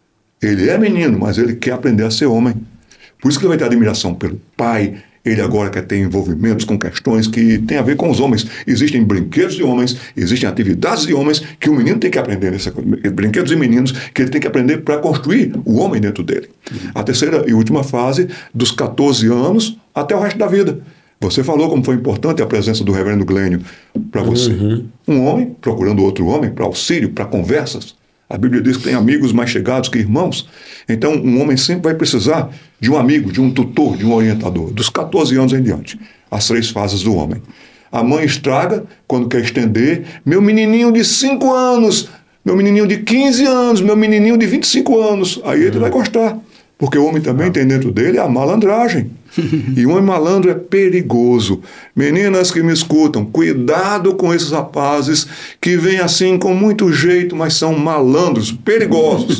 Ele é menino, mas ele quer aprender a ser homem. Por isso que ele vai ter admiração pelo pai. Ele agora quer ter envolvimentos com questões que têm a ver com os homens. Existem brinquedos de homens, existem atividades de homens que o menino tem que aprender. Brinquedos de meninos que ele tem que aprender para construir o homem dentro dele. A terceira e última fase, dos 14 anos até o resto da vida. Você falou como foi importante a presença do reverendo Glênio para você. Um homem procurando outro homem para auxílio, para conversas. A Bíblia diz que tem amigos mais chegados que irmãos. Então, um homem sempre vai precisar de um amigo, de um tutor, de um orientador. Dos 14 anos em diante, as 3 fases do homem. A mãe estraga quando quer estender. Meu menininho de 5 anos, meu menininho de 15 anos, meu menininho de 25 anos. Aí ele vai gostar. Porque o homem também tem dentro dele a malandragem. E o homem malandro é perigoso. Meninas que me escutam, cuidado com esses rapazes que vêm assim com muito jeito, mas são malandros, perigosos.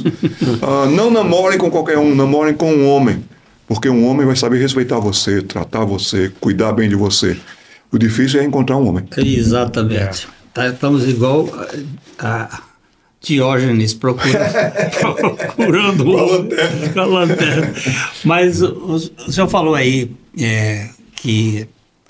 Não namorem com qualquer um, namorem com um homem. Porque um homem vai saber respeitar você, tratar você, cuidar bem de você. O difícil é encontrar um homem. Exatamente. Estamos igual a Diógenes procurando a lanterna. Mas o senhor falou aí que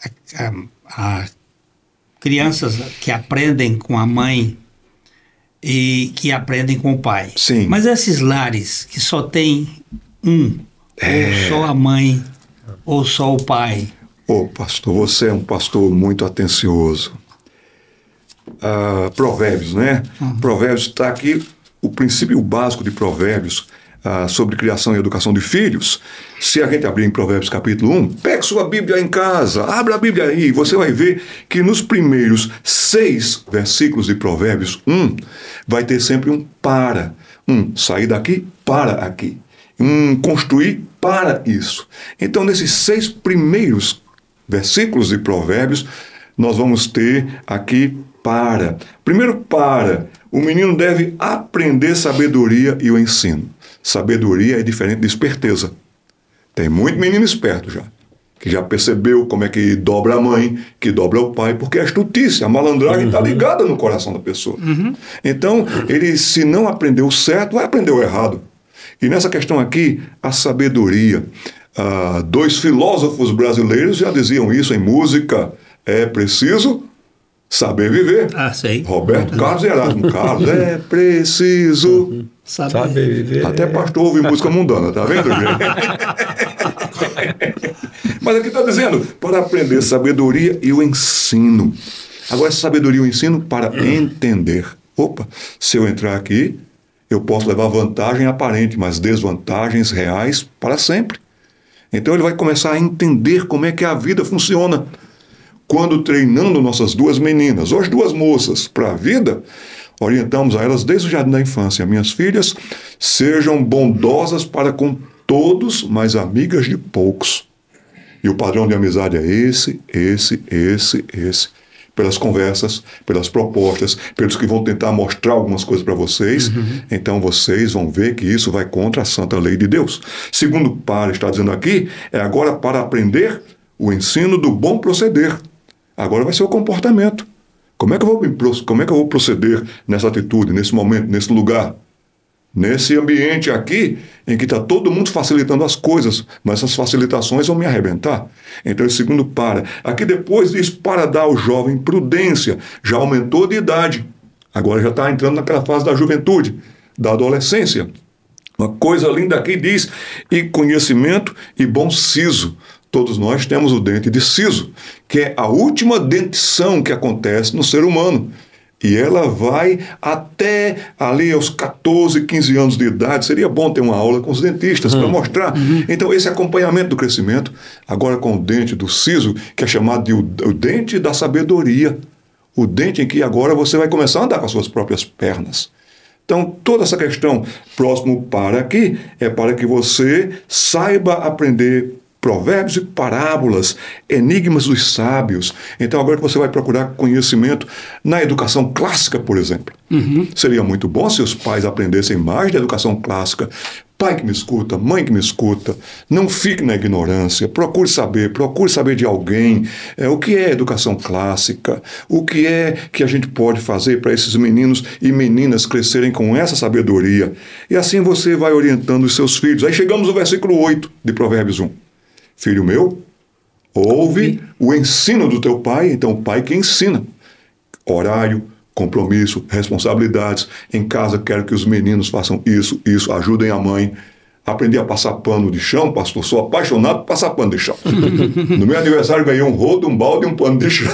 crianças que aprendem com a mãe e que aprendem com o pai. Sim. Mas esses lares que só tem ou só a mãe, ou só o pai. Pastor, você é um pastor muito atencioso. Provérbios, né? Provérbios está aqui, o princípio básico de Provérbios sobre criação e educação de filhos. Se a gente abrir em Provérbios capítulo 1, pegue sua Bíblia em casa, abra a Bíblia aí, você vai ver que nos primeiros 6 versículos de Provérbios 1, vai ter sempre um para. Sair daqui para aqui. Construir para isso. Então, nesses 6 primeiros versículos de Provérbios, nós vamos ter aqui para. Primeiro, para. O menino deve aprender sabedoria e o ensino. Sabedoria é diferente de esperteza. Tem muito menino esperto já, que já percebeu como é que dobra a mãe, que dobra o pai, porque a astutícia, a malandragem está ligada no coração da pessoa. Então, ele, se não aprendeu o certo, vai aprender o errado. E nessa questão aqui, a sabedoria. 2 filósofos brasileiros já diziam isso em música. É preciso Saber viver. Ah, sei. Roberto Carlos e Erasmo Carlos. É preciso Saber viver. Até pastor ouve música mundana, tá vendo, gente? Mas aqui está dizendo, para aprender sabedoria e o ensino. Agora, essa sabedoria e o ensino para entender. Opa, se eu entrar aqui, eu posso levar vantagem aparente, mas desvantagens reais para sempre. Então ele vai começar a entender como é que a vida funciona. Quando treinando nossas duas meninas, hoje duas moças, para a vida, orientamos a elas desde o jardim da infância. Minhas filhas, sejam bondosas para com todos, mas amigas de poucos. E o padrão de amizade é esse. Pelas conversas, pelas propostas, pelos que vão tentar mostrar algumas coisas para vocês, então vocês vão ver que isso vai contra a santa lei de Deus. Segundo Para está dizendo aqui, é agora para aprender o ensino do bom proceder. Agora vai ser o comportamento. Como é que eu vou proceder nessa atitude, nesse momento, nesse lugar? Nesse ambiente aqui, em que está todo mundo facilitando as coisas, mas essas facilitações vão me arrebentar. Então, esse segundo Para. Aqui depois diz, para dar ao jovem prudência. Já aumentou de idade. Agora já está entrando naquela fase da juventude, da adolescência. Uma coisa linda aqui diz, e conhecimento e bom siso. Todos nós temos o dente de siso, que é a última dentição que acontece no ser humano. E ela vai até ali aos 14, 15 anos de idade. Seria bom ter uma aula com os dentistas para mostrar. Então, esse acompanhamento do crescimento, agora com o dente do siso, que é chamado de o dente da sabedoria. O dente em que agora você vai começar a andar com as suas próprias pernas. Então, toda essa questão próximo Para aqui é para que você saiba aprender provérbios e parábolas, enigmas dos sábios. Então, agora que você vai procurar conhecimento na educação clássica, por exemplo. Seria muito bom se os pais aprendessem mais de educação clássica. Pai que me escuta, mãe que me escuta, não fique na ignorância, procure saber de alguém o que é educação clássica, o que é que a gente pode fazer para esses meninos e meninas crescerem com essa sabedoria. E assim você vai orientando os seus filhos. Aí chegamos ao versículo 8 de Provérbios 1. Filho meu, ouve o ensino do teu pai. Então, o pai que ensina. Horário, compromisso, responsabilidades. Em casa, quero que os meninos façam isso, ajudem a mãe. Aprendi a passar pano de chão, pastor. Sou apaixonado por passar pano de chão. No meu aniversário, ganhei um rodo, um balde e um pano de chão.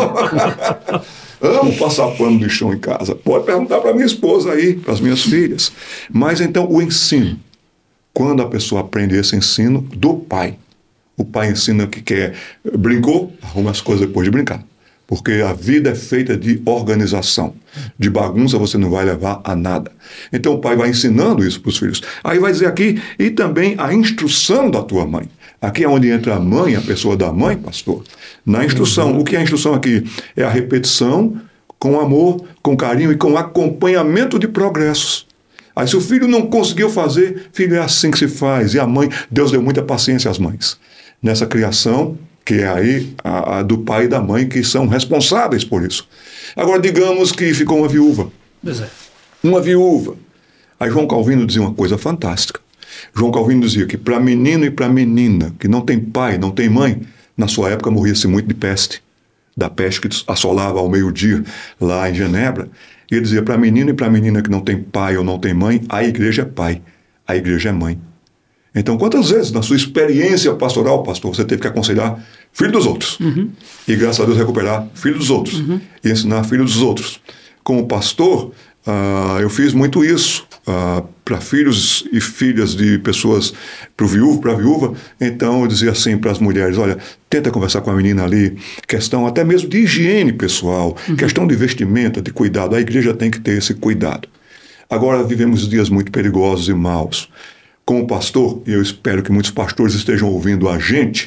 Amo passar pano de chão em casa. Pode perguntar para minha esposa aí, para as minhas filhas. Mas, então, o ensino. Quando a pessoa aprende esse ensino do pai. O pai ensina que quer. Brincou, arruma as coisas depois de brincar. Porque a vida é feita de organização. De bagunça você não vai levar a nada. Então o pai vai ensinando isso para os filhos. Aí vai dizer aqui, e também a instrução da tua mãe. Aqui é onde entra a mãe, a pessoa da mãe, pastor. Na instrução. O que é a instrução aqui? É a repetição com amor, com carinho e com acompanhamento de progressos. Aí se o filho não conseguiu fazer, filho, é assim que se faz. E a mãe, Deus deu muita paciência às mães. Nessa criação, que é aí a do pai e da mãe, que são responsáveis por isso. Agora, digamos que ficou uma viúva. Uma viúva. Aí João Calvino dizia uma coisa fantástica. João Calvino dizia que para menino e para menina, que não tem pai, não tem mãe, na sua época morria-se muito de peste. Da peste que assolava ao meio-dia lá em Genebra. E ele dizia, para menino e para menina que não tem pai ou não tem mãe, a igreja é pai, a igreja é mãe. Então, quantas vezes na sua experiência pastoral, pastor, você teve que aconselhar filho dos outros? E, graças a Deus, recuperar filho dos outros. E ensinar filho dos outros. Como pastor, eu fiz muito isso para filhos e filhas de pessoas, para a viúva. Então, eu dizia assim para as mulheres, olha, tenta conversar com a menina ali, questão até mesmo de higiene pessoal, questão de vestimenta, de cuidado. A igreja tem que ter esse cuidado. Agora, vivemos dias muito perigosos e maus. Como pastor, e eu espero que muitos pastores estejam ouvindo a gente,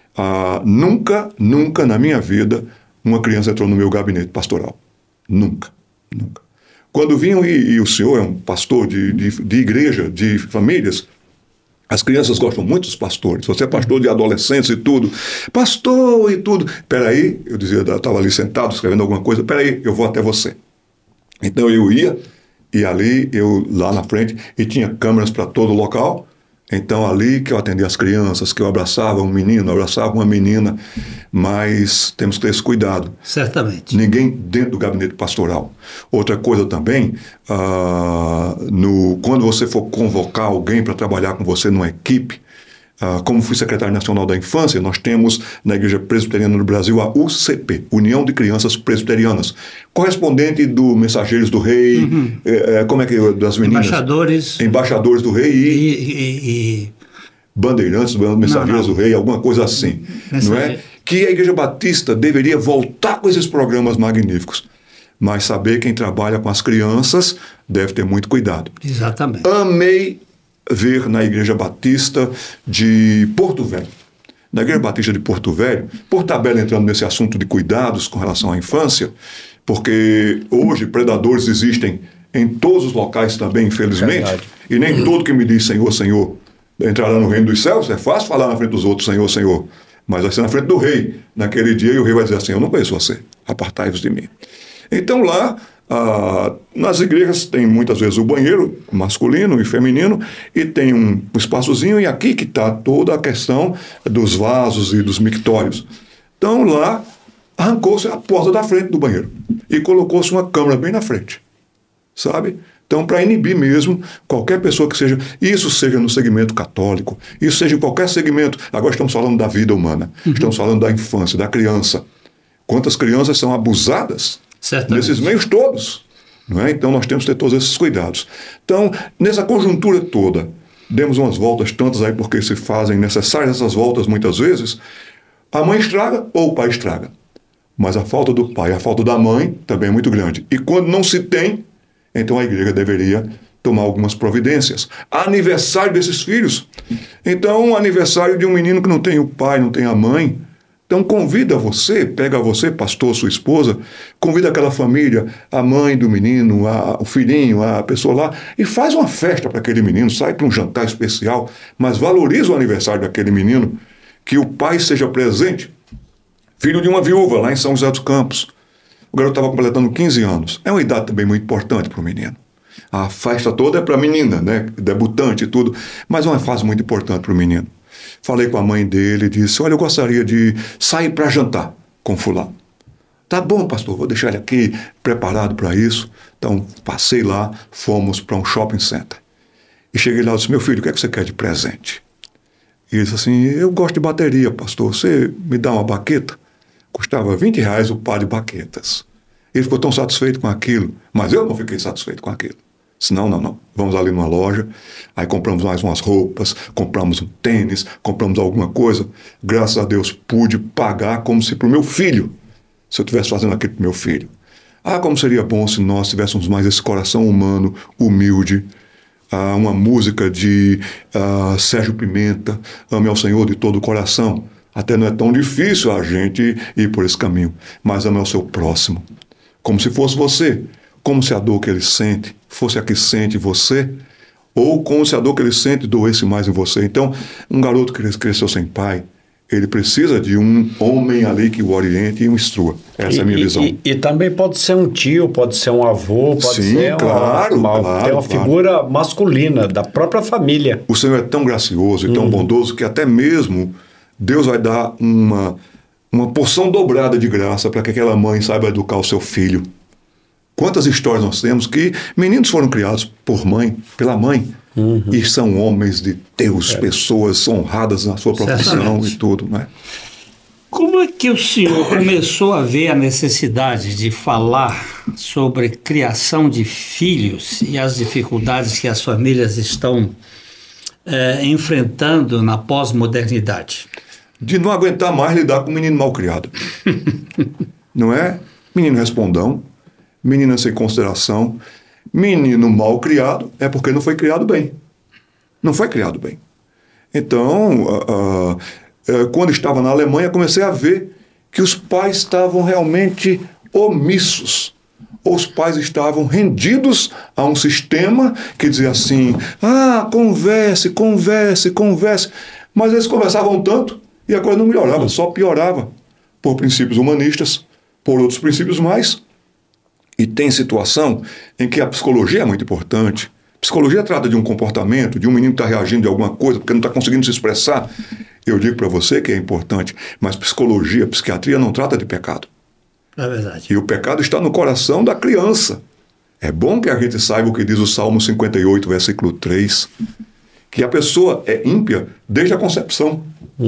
nunca na minha vida uma criança entrou no meu gabinete pastoral. Nunca. Quando vinham, e o senhor é um pastor de igreja, de famílias, as crianças gostam muito dos pastores. Você é pastor de adolescentes e tudo. Pastor e tudo. Peraí, eu dizia, eu estava ali sentado escrevendo alguma coisa. Peraí, eu vou até você. Então eu ia, e ali, eu lá na frente, e tinha câmeras para todo o local. Então, ali que eu atendia as crianças, que eu abraçava um menino, abraçava uma menina, mas temos que ter esse cuidado. Certamente. Ninguém dentro do gabinete pastoral. Outra coisa também, quando você for convocar alguém para trabalhar com você numa equipe, como fui secretário nacional da infância, nós temos na Igreja Presbiteriana do Brasil a UCP, União de Crianças Presbiterianas, correspondente do Mensageiros do Rei, como é que das meninas? Embaixadores do Rei e Bandeirantes, Mensageiros do Rei, alguma coisa assim, não é? Que a Igreja Batista deveria voltar com esses programas magníficos, mas saber quem trabalha com as crianças deve ter muito cuidado. Exatamente. Amei ver na Igreja Batista de Porto Velho. Na Igreja Batista de Porto Velho, por tabela entrando nesse assunto de cuidados com relação à infância, porque hoje predadores existem em todos os locais também, infelizmente, e nem todo que me diz Senhor, Senhor, entrará no reino dos céus. É fácil falar na frente dos outros Senhor, Senhor, mas vai ser na frente do rei, naquele dia, e o rei vai dizer assim, eu não conheço você, apartai-vos de mim. Então lá, nas igrejas tem muitas vezes o banheiro masculino e feminino e tem um espaçozinho, e aqui que está toda a questão dos vasos e dos mictórios. Então lá arrancou-se a porta da frente do banheiro e colocou-se uma câmera bem na frente, sabe? Então, para inibir mesmo qualquer pessoa que seja, isso seja no segmento católico, isso seja em qualquer segmento. Agora estamos falando da vida humana, estamos falando da infância, da criança. Quantas crianças são abusadas nesses meios todos, não é? Então nós temos que ter todos esses cuidados. Então, nessa conjuntura toda, demos umas voltas tantas aí porque se fazem necessárias essas voltas muitas vezes, a mãe estraga ou o pai estraga. Mas a falta do pai, a falta da mãe também é muito grande. E quando não se tem, então a igreja deveria tomar algumas providências. Aniversário desses filhos. Então, aniversário de um menino que não tem o pai, não tem a mãe. Então convida você, pega você, pastor, sua esposa, convida aquela família, a mãe do menino, o filhinho, a pessoa lá, e faz uma festa para aquele menino, sai para um jantar especial, mas valoriza o aniversário daquele menino, que o pai seja presente. Filho de uma viúva lá em São José dos Campos. O garoto estava completando 15 anos. É uma idade também muito importante para o menino. A festa toda é para a menina, né? Debutante e tudo, mas é uma fase muito importante para o menino. Falei com a mãe dele e disse, olha, eu gostaria de sair para jantar com fulano. Tá bom, pastor, vou deixar ele aqui preparado para isso. Então, passei lá, fomos para um shopping center. E cheguei lá e disse, meu filho, o que é que você quer de presente? E ele disse assim, eu gosto de bateria, pastor, você me dá uma baqueta? Custava R$20 o par de baquetas. Ele ficou tão satisfeito com aquilo, mas eu não fiquei satisfeito com aquilo. Disse, não. Vamos ali numa loja, aí compramos mais umas roupas, compramos um tênis, compramos alguma coisa. Graças a Deus pude pagar como se para o meu filho, se eu estivesse fazendo aquilo para o meu filho. Como seria bom se nós tivéssemos mais esse coração humano, humilde. Uma música de Sérgio Pimenta, ame ao Senhor de todo o coração. Até não é tão difícil a gente ir por esse caminho, mas ame ao seu próximo. Como se fosse você. Como se a dor que ele sente fosse a que sente você, ou como se a dor que ele sente doesse mais em você. Então, um garoto que cresceu sem pai, ele precisa de um homem ali que o oriente e o instrua. Essa é a minha visão. E também pode ser um tio, pode ser um avô, pode ser uma figura masculina da própria família. O Senhor é tão gracioso e tão bondoso que até mesmo Deus vai dar uma porção dobrada de graça para que aquela mãe saiba educar o seu filho. Quantas histórias nós temos que meninos foram criados pela mãe, e são homens de Deus, pessoas honradas na sua profissão e tudo, não é? Como é que o senhor começou a ver a necessidade de falar sobre criação de filhos e as dificuldades que as famílias estão enfrentando na pós-modernidade? De não aguentar mais lidar com um menino mal criado. Não é? Menino respondão, menina sem consideração, menino mal criado é porque não foi criado bem. Não foi criado bem. Então, quando estava na Alemanha, comecei a ver que os pais estavam realmente omissos. Os pais estavam rendidos a um sistema que dizia assim, converse. Mas eles conversavam tanto e a coisa não melhorava, só piorava. Por princípios humanistas, por outros princípios mais. E tem situação em que a psicologia é muito importante, Psicologia trata de um comportamento, de um menino que está reagindo de alguma coisa, porque não está conseguindo se expressar. Eu digo para você que é importante, mas psicologia, psiquiatria não trata de pecado. É verdade. E o pecado está no coração da criança. É bom que a gente saiba o que diz o Salmo 58, versículo 3, que a pessoa é ímpia desde a concepção.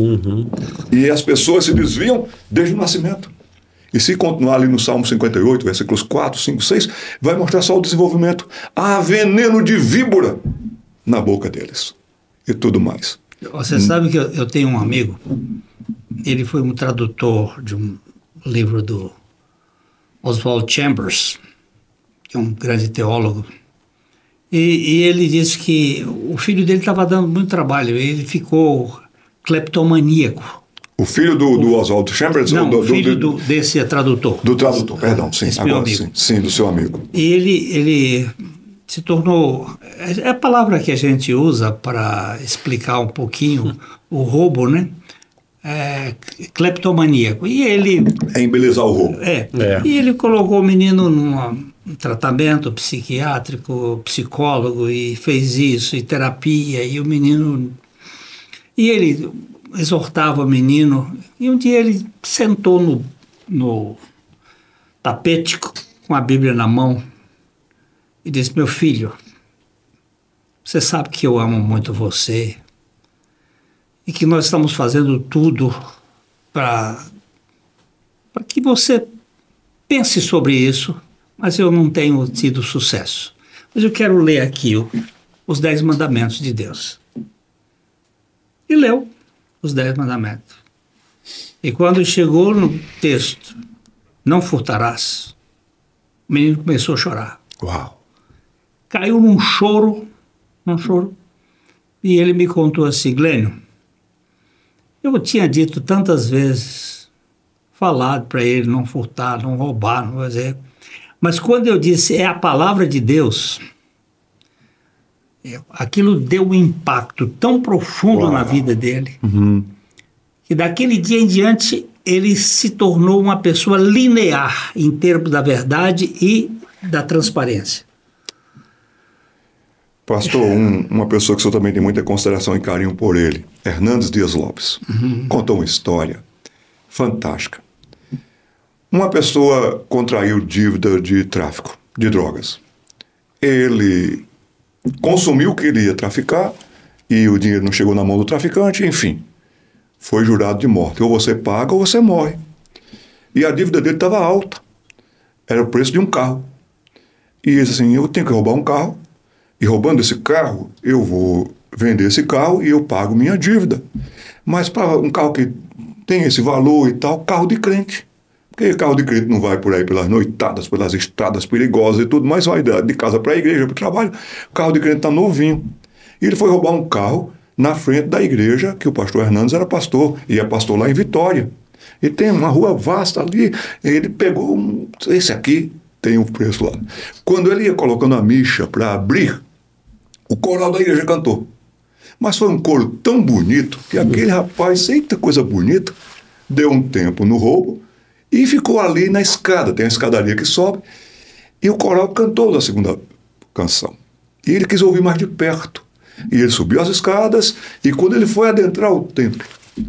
E as pessoas se desviam desde o nascimento. E se continuar ali no Salmo 58, versículos 4, 5, 6, vai mostrar só o desenvolvimento. Há veneno de víbora na boca deles. E tudo mais. Você sabe que eu tenho um amigo, ele foi um tradutor de um livro do Oswald Chambers, que é um grande teólogo, e ele disse que o filho dele estava dando muito trabalho, ele ficou cleptomaníaco. O filho do Oswald Chambers? Não, o filho desse tradutor. Do tradutor, perdão, sim, esse agora sim, do seu amigo. E ele se tornou, é a palavra que a gente usa para explicar um pouquinho o roubo, né? Cleptomaníaco. E ele... É embelezar o roubo. E ele colocou o menino num tratamento psiquiátrico, psicólogo, e fez isso, e terapia, e o menino... E ele exortava o menino, e um dia ele sentou no tapete com a Bíblia na mão e disse: meu filho, você sabe que eu amo muito você e que nós estamos fazendo tudo para que você pense sobre isso, mas eu não tenho tido sucesso. Mas eu quero ler aqui os 10 mandamentos de Deus. E leu os 10 mandamentos. E quando chegou no texto, não furtarás, o menino começou a chorar. Uau! Caiu num choro, e ele me contou assim: Glênio, eu tinha dito tantas vezes, falado para ele não furtar, não roubar, não fazer, mas quando eu disse é a palavra de Deus, aquilo deu um impacto tão profundo na vida dele, que daquele dia em diante ele se tornou uma pessoa linear em termos da verdade e da transparência. Pastor, uma pessoa que o senhor também tem muita consideração e carinho por ele, Hernandes Dias Lopes, contou uma história fantástica. Uma pessoa contraiu dívida de tráfico de drogas. Ele consumiu o que ele ia traficar e o dinheiro não chegou na mão do traficante, enfim, foi jurado de morte. Ou você paga ou você morre. E a dívida dele estava alta. Era o preço de um carro. E ele disse assim: eu tenho que roubar um carro, e roubando esse carro, eu vou vender esse carro e eu pago minha dívida. Mas para um carro que tem esse valor e tal, carro de crente. Porque carro de crente não vai por aí pelas noitadas, pelas estradas perigosas e tudo, mas vai de casa para a igreja, para o trabalho. O carro de crente está novinho. E ele foi roubar um carro na frente da igreja, que o pastor Hernandes era pastor, e é pastor lá em Vitória. E tem uma rua vasta ali, ele pegou esse aqui tem um preço lá. Quando ele ia colocando a micha para abrir, o coral da igreja cantou. Mas foi um coro tão bonito que aquele rapaz, eita coisa bonita, deu um tempo no roubo e ficou ali na escada, tem a escadaria que sobe, e o coral cantou da segunda canção. E ele quis ouvir mais de perto. E ele subiu as escadas, e quando ele foi adentrar o templo,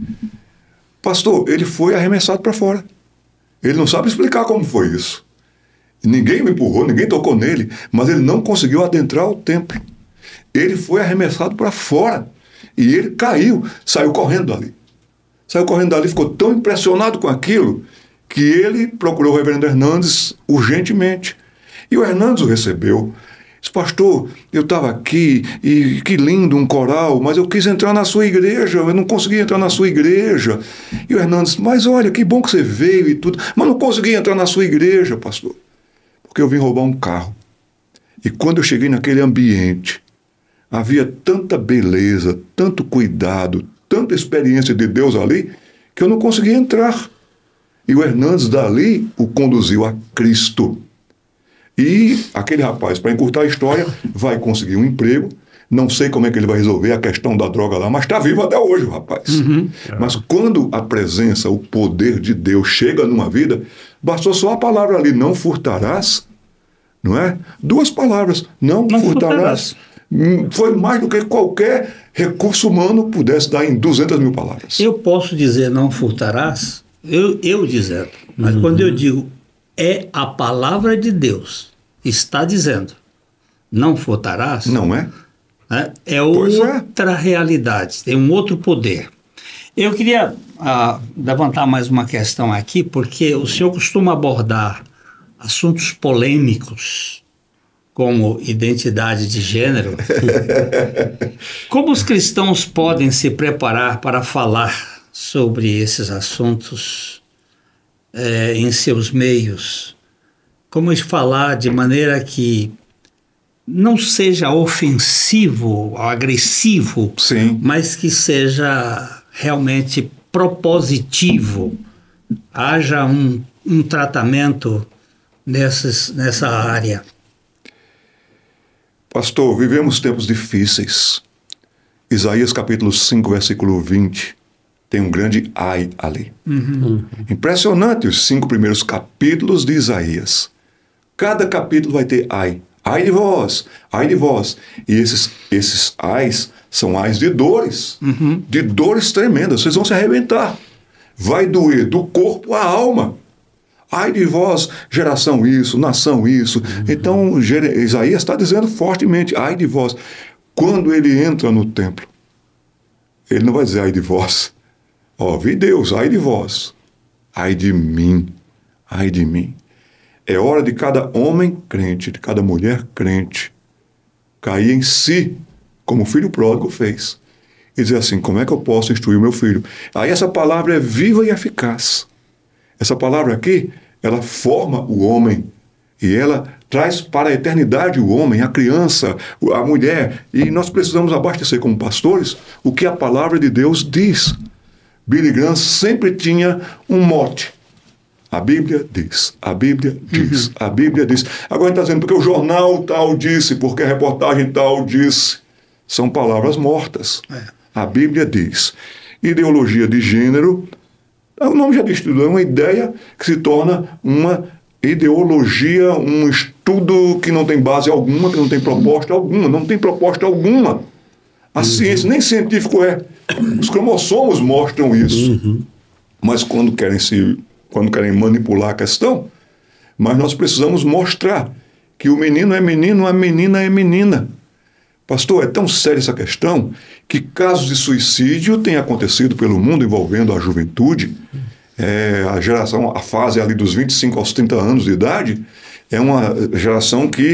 pastor, ele foi arremessado para fora. Ele não sabe explicar como foi isso. Ninguém me empurrou, ninguém tocou nele, mas ele não conseguiu adentrar o templo. Ele foi arremessado para fora. E ele caiu, saiu correndo dali. Saiu correndo dali, ficou tão impressionado com aquilo que ele procurou o reverendo Hernandes urgentemente. E o Hernandes o recebeu. Disse: pastor, eu estava aqui e que lindo um coral, mas eu quis entrar na sua igreja, eu não consegui entrar na sua igreja. E o Hernandes: mas olha, que bom que você veio e tudo, mas não consegui entrar na sua igreja, pastor, porque eu vim roubar um carro. E quando eu cheguei naquele ambiente, havia tanta beleza, tanto cuidado, tanta experiência de Deus ali, que eu não conseguia entrar. E o Hernandes dali o conduziu a Cristo. E aquele rapaz, para encurtar a história, vai conseguir um emprego. Não sei como é que ele vai resolver a questão da droga lá, mas está vivo até hoje o rapaz. Mas quando a presença, o poder de Deus chega numa vida, bastou só a palavra ali: não furtarás, não é? 2 palavras: não furtarás. Foi mais do que qualquer recurso humano pudesse dar em 200.000 palavras. Eu posso dizer não furtarás, eu dizendo, mas quando eu digo é a palavra de Deus, está dizendo não furtarás, Não é? né, é Pois é. outra realidade, tem um outro poder. Eu queria levantar mais uma questão aqui, porque o senhor costuma abordar assuntos polêmicos, como identidade de gênero. Como os cristãos podem se preparar para falar sobre esses assuntos em seus meios? Como falar de maneira que não seja ofensivo, agressivo, Sim. mas que seja realmente propositivo, haja um tratamento nessa área? Pastor, vivemos tempos difíceis. Isaías capítulo 5, versículo 20, tem um grande ai ali. Impressionante os 5 primeiros capítulos de Isaías. Cada capítulo vai ter ai. Ai de vós, ai de vós. E esses ais são ais de dores tremendas. Vocês vão se arrebentar. Vai doer do corpo à alma. Ai de vós, geração isso, nação isso. Então, Isaías está dizendo fortemente, ai de vós. Quando ele entra no templo, ele não vai dizer ai de vós. Vi Deus, ai de vós. Ai de mim, ai de mim. É hora de cada homem crente, de cada mulher crente, cair em si, como o filho pródigo fez. E dizer assim, como é que eu posso instruir o meu filho? Aí essa palavra é viva e eficaz. Essa palavra aqui, ela forma o homem e ela traz para a eternidade o homem, a criança, a mulher. E nós precisamos abastecer como pastores o que a palavra de Deus diz. Billy Graham sempre tinha um mote. A Bíblia diz, a Bíblia diz, a Bíblia diz. Agora ele está dizendo porque o jornal tal disse, porque a reportagem tal disse. São palavras mortas. A Bíblia diz. Ideologia de gênero, o nome já diz tudo, é uma ideia que se torna uma ideologia, um estudo que não tem base alguma, que não tem proposta alguma, não tem proposta alguma. A ciência, nem científico é. Os cromossomos mostram isso. Mas quando querem manipular a questão, mas nós precisamos mostrar que o menino é menino, a menina é menina. Pastor, é tão séria essa questão que casos de suicídio têm acontecido pelo mundo envolvendo a juventude. A fase ali dos 25 aos 30 anos de idade, é uma geração que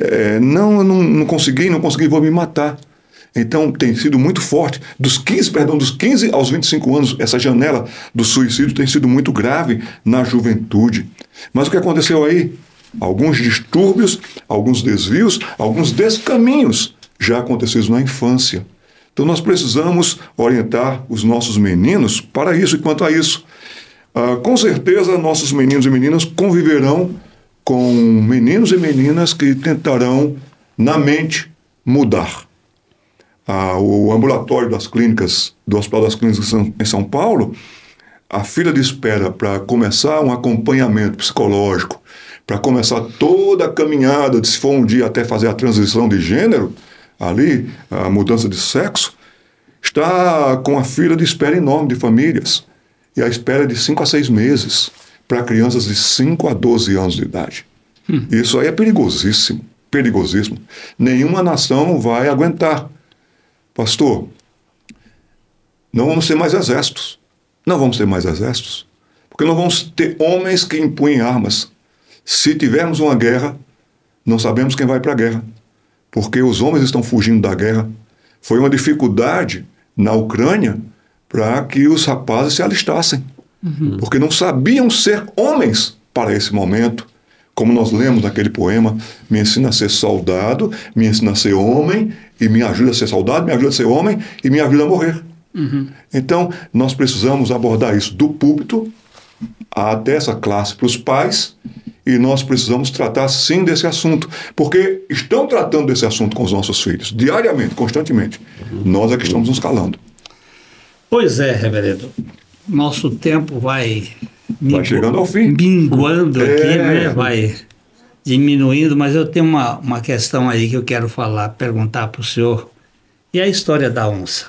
não consegui, vou me matar. Então tem sido muito forte. Dos 15 aos 25 anos, essa janela do suicídio tem sido muito grave na juventude. Mas o que aconteceu aí? Alguns distúrbios, alguns desvios, alguns descaminhos já acontecidos na infância. Então nós precisamos orientar os nossos meninos para isso. E quanto a isso, com certeza nossos meninos e meninas conviverão com meninos e meninas que tentarão, na mente, mudar. O ambulatório das clínicas, do Hospital das Clínicas em São Paulo, a fila de espera para começar um acompanhamento psicológico, para começar toda a caminhada, se for um dia até fazer a transição de gênero, ali, a mudança de sexo, está com a fila de espera enorme de famílias. E a espera de 5 a 6 meses para crianças de 5 a 12 anos de idade. Isso aí é perigosíssimo, perigosíssimo. Nenhuma nação vai aguentar. Pastor, não vamos ter mais exércitos. Não vamos ter mais exércitos. Porque não vamos ter homens que empunhem armas. Se tivermos uma guerra, não sabemos quem vai para a guerra. Porque os homens estão fugindo da guerra. Foi uma dificuldade na Ucrânia para que os rapazes se alistassem. Porque não sabiam ser homens para esse momento. Como nós lemos naquele poema, me ensina a ser soldado, me ensina a ser homem, e me ajuda a ser soldado, me ajuda a ser homem, e me ajuda a morrer. Então, nós precisamos abordar isso do púlpito até essa classe para os pais, e nós precisamos tratar sim desse assunto, porque estão tratando desse assunto com os nossos filhos, diariamente, constantemente. Nós é que estamos nos calando. Pois é, reverendo. Nosso tempo vai chegando ao fim. Minguando aqui, né? diminuindo, mas eu tenho uma questão aí que eu quero perguntar para o senhor. E a história da onça?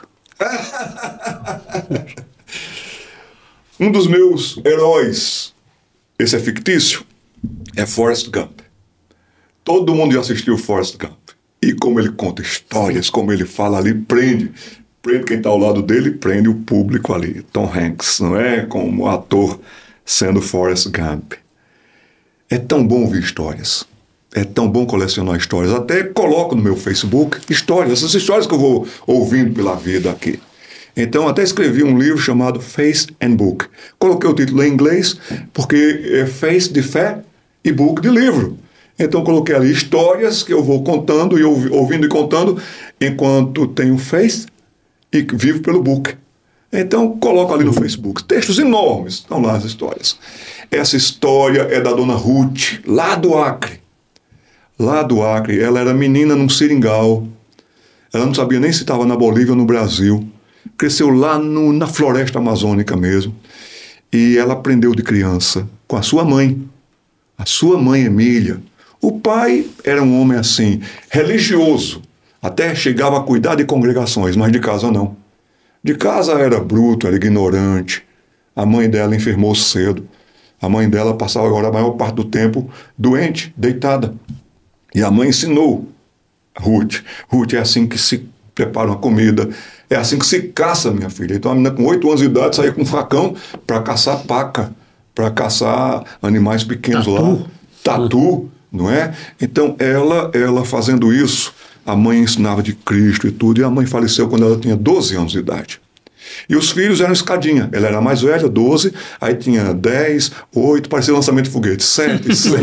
Um dos meus heróis, esse é fictício, é Forrest Gump. Todo mundo já assistiu Forrest Gump. E como ele conta histórias, como ele fala ali, prende quem está ao lado dele, prende o público ali. Tom Hanks, não é? Como ator sendo Forrest Gump. É tão bom ouvir histórias. É tão bom colecionar histórias. Até coloco no meu Facebook histórias, essas histórias que eu vou ouvindo pela vida aqui. Então, até escrevi um livro chamado Faith and Book. Coloquei o título em inglês, porque é Faith de fé e Book de livro. Então, coloquei ali histórias que eu vou contando e ouvindo e contando, enquanto tenho faith e vivo pelo book. Então, coloco ali no Facebook. Textos enormes, estão lá as histórias. Essa história é da dona Ruth, lá do Acre. Lá do Acre, ela era menina num seringal. Ela não sabia nem se estava na Bolívia ou no Brasil. Cresceu lá na floresta amazônica mesmo. E ela aprendeu de criança com a sua mãe Emília. O pai era um homem assim, religioso, até chegava a cuidar de congregações, mas de casa não. De casa era bruto, era ignorante. A mãe dela enfermou cedo. A mãe dela passava agora a maior parte do tempo doente, deitada. E a mãe ensinou Ruth. Ruth, é assim que se prepara uma comida, é assim que se caça, minha filha. Então a menina com 8 anos de idade saía com um facão para caçar paca, para caçar animais pequenos lá. Tatu, não é? Então ela fazendo isso, a mãe ensinava de Cristo e tudo, e a mãe faleceu quando ela tinha 12 anos de idade. E os filhos eram escadinha. Ela era mais velha, 12, aí tinha 10, 8, parecia lançamento de foguete, 7, 6.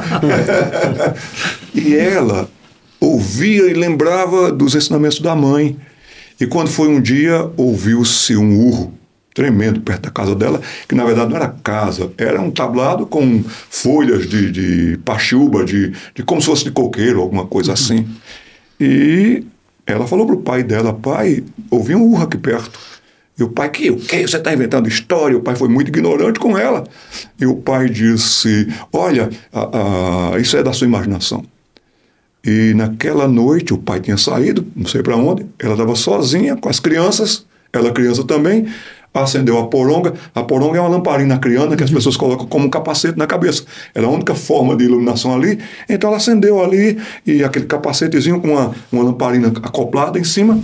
E ela ouvia e lembrava dos ensinamentos da mãe. E quando foi um dia, ouviu-se um urro tremendo perto da casa dela, que na verdade não era casa, era um tablado com folhas de paxiúba, de como se fosse de coqueiro, alguma coisa assim. E ela falou pro pai dela: pai, ouvi um urro aqui perto. E o pai: o quê? Você está inventando história? O pai foi muito ignorante com ela. E o pai disse: olha, isso é da sua imaginação. E naquela noite o pai tinha saído, não sei para onde, ela estava sozinha com as crianças, ela criança também, acendeu a poronga. A poronga é uma lamparina acriana que as pessoas colocam como um capacete na cabeça. Era a única forma de iluminação ali. Então ela acendeu ali, e aquele capacetezinho com uma lamparina acoplada em cima.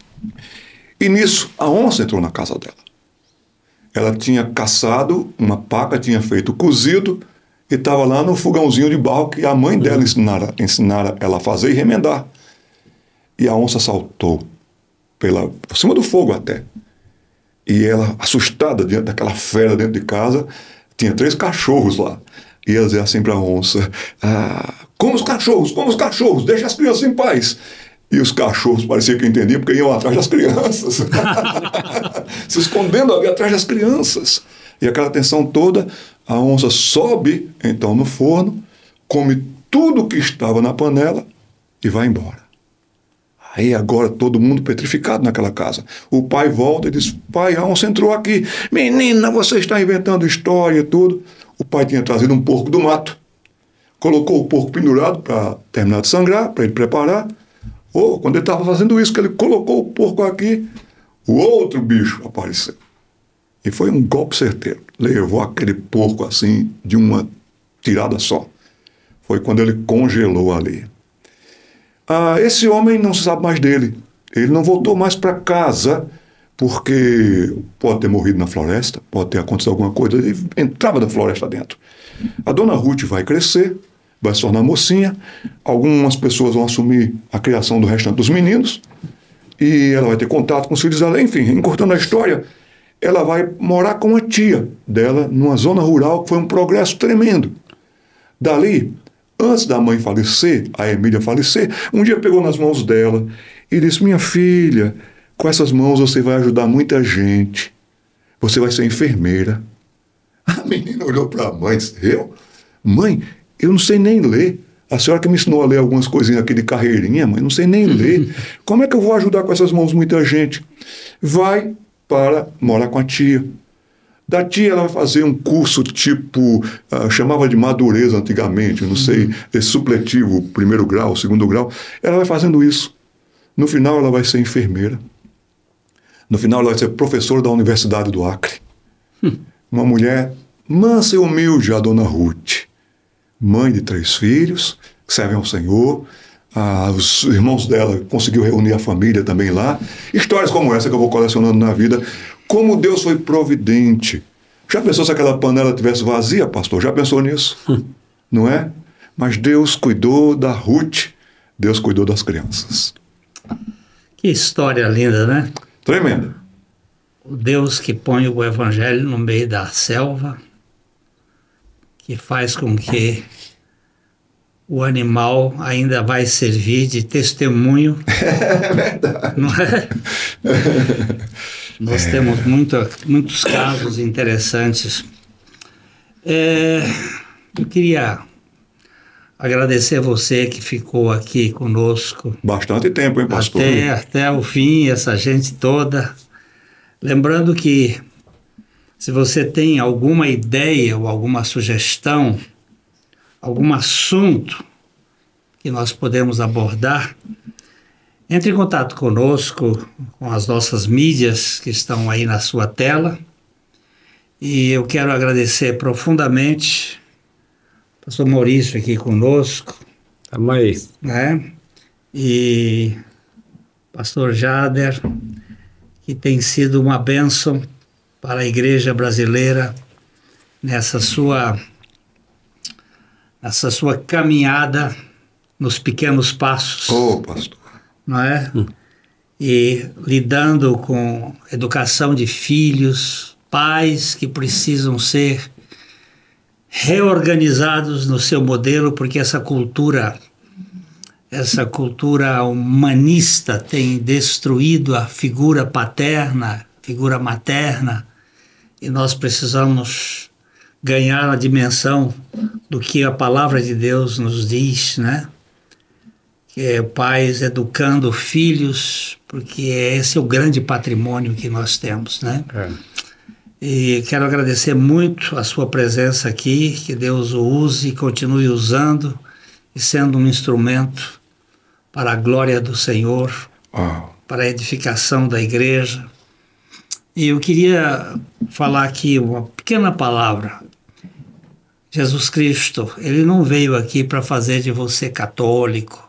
E nisso, a onça entrou na casa dela. Ela tinha caçado uma paca, tinha feito cozido, e estava lá no fogãozinho de barro que a mãe dela ensinara ela a fazer e remendar. E a onça saltou por cima do fogo até. E ela, assustada diante daquela fera dentro de casa, tinha 3 cachorros lá. E ela dizia assim para a onça: como os cachorros, deixa as crianças em paz. E os cachorros parecia que entendiam, porque iam atrás das crianças. Se escondendo ali atrás das crianças. E aquela tensão toda, a onça sobe então no forno, come tudo que estava na panela e vai embora. Aí agora todo mundo petrificado naquela casa. O pai volta e diz: pai, a onça entrou aqui. Menina, você está inventando história e tudo. O pai tinha trazido um porco do mato. Colocou o porco pendurado para terminar de sangrar, para ele preparar. Quando ele estava fazendo isso, que ele colocou o porco aqui, o outro bicho apareceu. E foi um golpe certeiro. Levou aquele porco assim, de uma tirada só. Foi quando ele congelou ali. Esse homem não se sabe mais dele. Ele não voltou mais para casa, porque pode ter morrido na floresta, pode ter acontecido alguma coisa. Ele entrava da floresta dentro. A dona Ruth vai crescer, vai se tornar mocinha. Algumas pessoas vão assumir a criação do restante dos meninos. E ela vai ter contato com os filhos dela. Enfim, encurtando a história, ela vai morar com a tia dela numa zona rural, que foi um progresso tremendo. Dali, antes da mãe falecer, a Emília falecer, um dia pegou nas mãos dela e disse: minha filha, com essas mãos você vai ajudar muita gente. Você vai ser enfermeira. A menina olhou para a mãe e disse: eu? Mãe, eu não sei nem ler. A senhora que me ensinou a ler algumas coisinhas aqui de carreirinha, mãe, não sei nem ler. Como é que eu vou ajudar com essas mãos muita gente? Vai para morar com a tia. Daqui ela vai fazer um curso tipo, chamava de madureza antigamente, não sei, esse supletivo, primeiro grau, segundo grau. Ela vai fazendo isso. No final ela vai ser enfermeira. No final ela vai ser professora da Universidade do Acre. Uma mulher mansa e humilde, a dona Ruth. Mãe de 3 filhos, que servem ao Senhor. Os irmãos dela conseguiu reunir a família também lá. Histórias como essa que eu vou colecionando na vida. Como Deus foi providente. Já pensou se aquela panela estivesse vazia, pastor? Já pensou nisso? Não é? Mas Deus cuidou da Ruth. Deus cuidou das crianças. Que história linda, né? Tremenda. O Deus que põe o evangelho no meio da selva, que faz com que o animal ainda vai servir de testemunho. É verdade. Não é? Nós temos muitos casos interessantes. Eu queria agradecer você que ficou aqui conosco. Bastante tempo, hein, pastor? Até o fim, essa gente toda. Lembrando que se você tem alguma ideia ou alguma sugestão, algum assunto que nós podemos abordar, entre em contato conosco, com as nossas mídias que estão aí na sua tela. E eu quero agradecer profundamente o pastor Maurício aqui conosco. Tamo aí. Né? E pastor Jader, que tem sido uma bênção para a igreja brasileira nessa sua caminhada nos pequenos passos. Pastor. Não é? E lidando com educação de filhos, pais que precisam ser reorganizados no seu modelo, porque essa cultura humanista tem destruído a figura paterna, figura materna, e nós precisamos ganhar a dimensão do que a palavra de Deus nos diz, né? Que é pais educando filhos, porque esse é o grande patrimônio que nós temos, né? E quero agradecer muito a sua presença aqui, que Deus o use e continue usando e sendo um instrumento para a glória do Senhor, para a edificação da igreja. E eu queria falar aqui uma pequena palavra. Jesus Cristo, ele não veio aqui para fazer de você católico,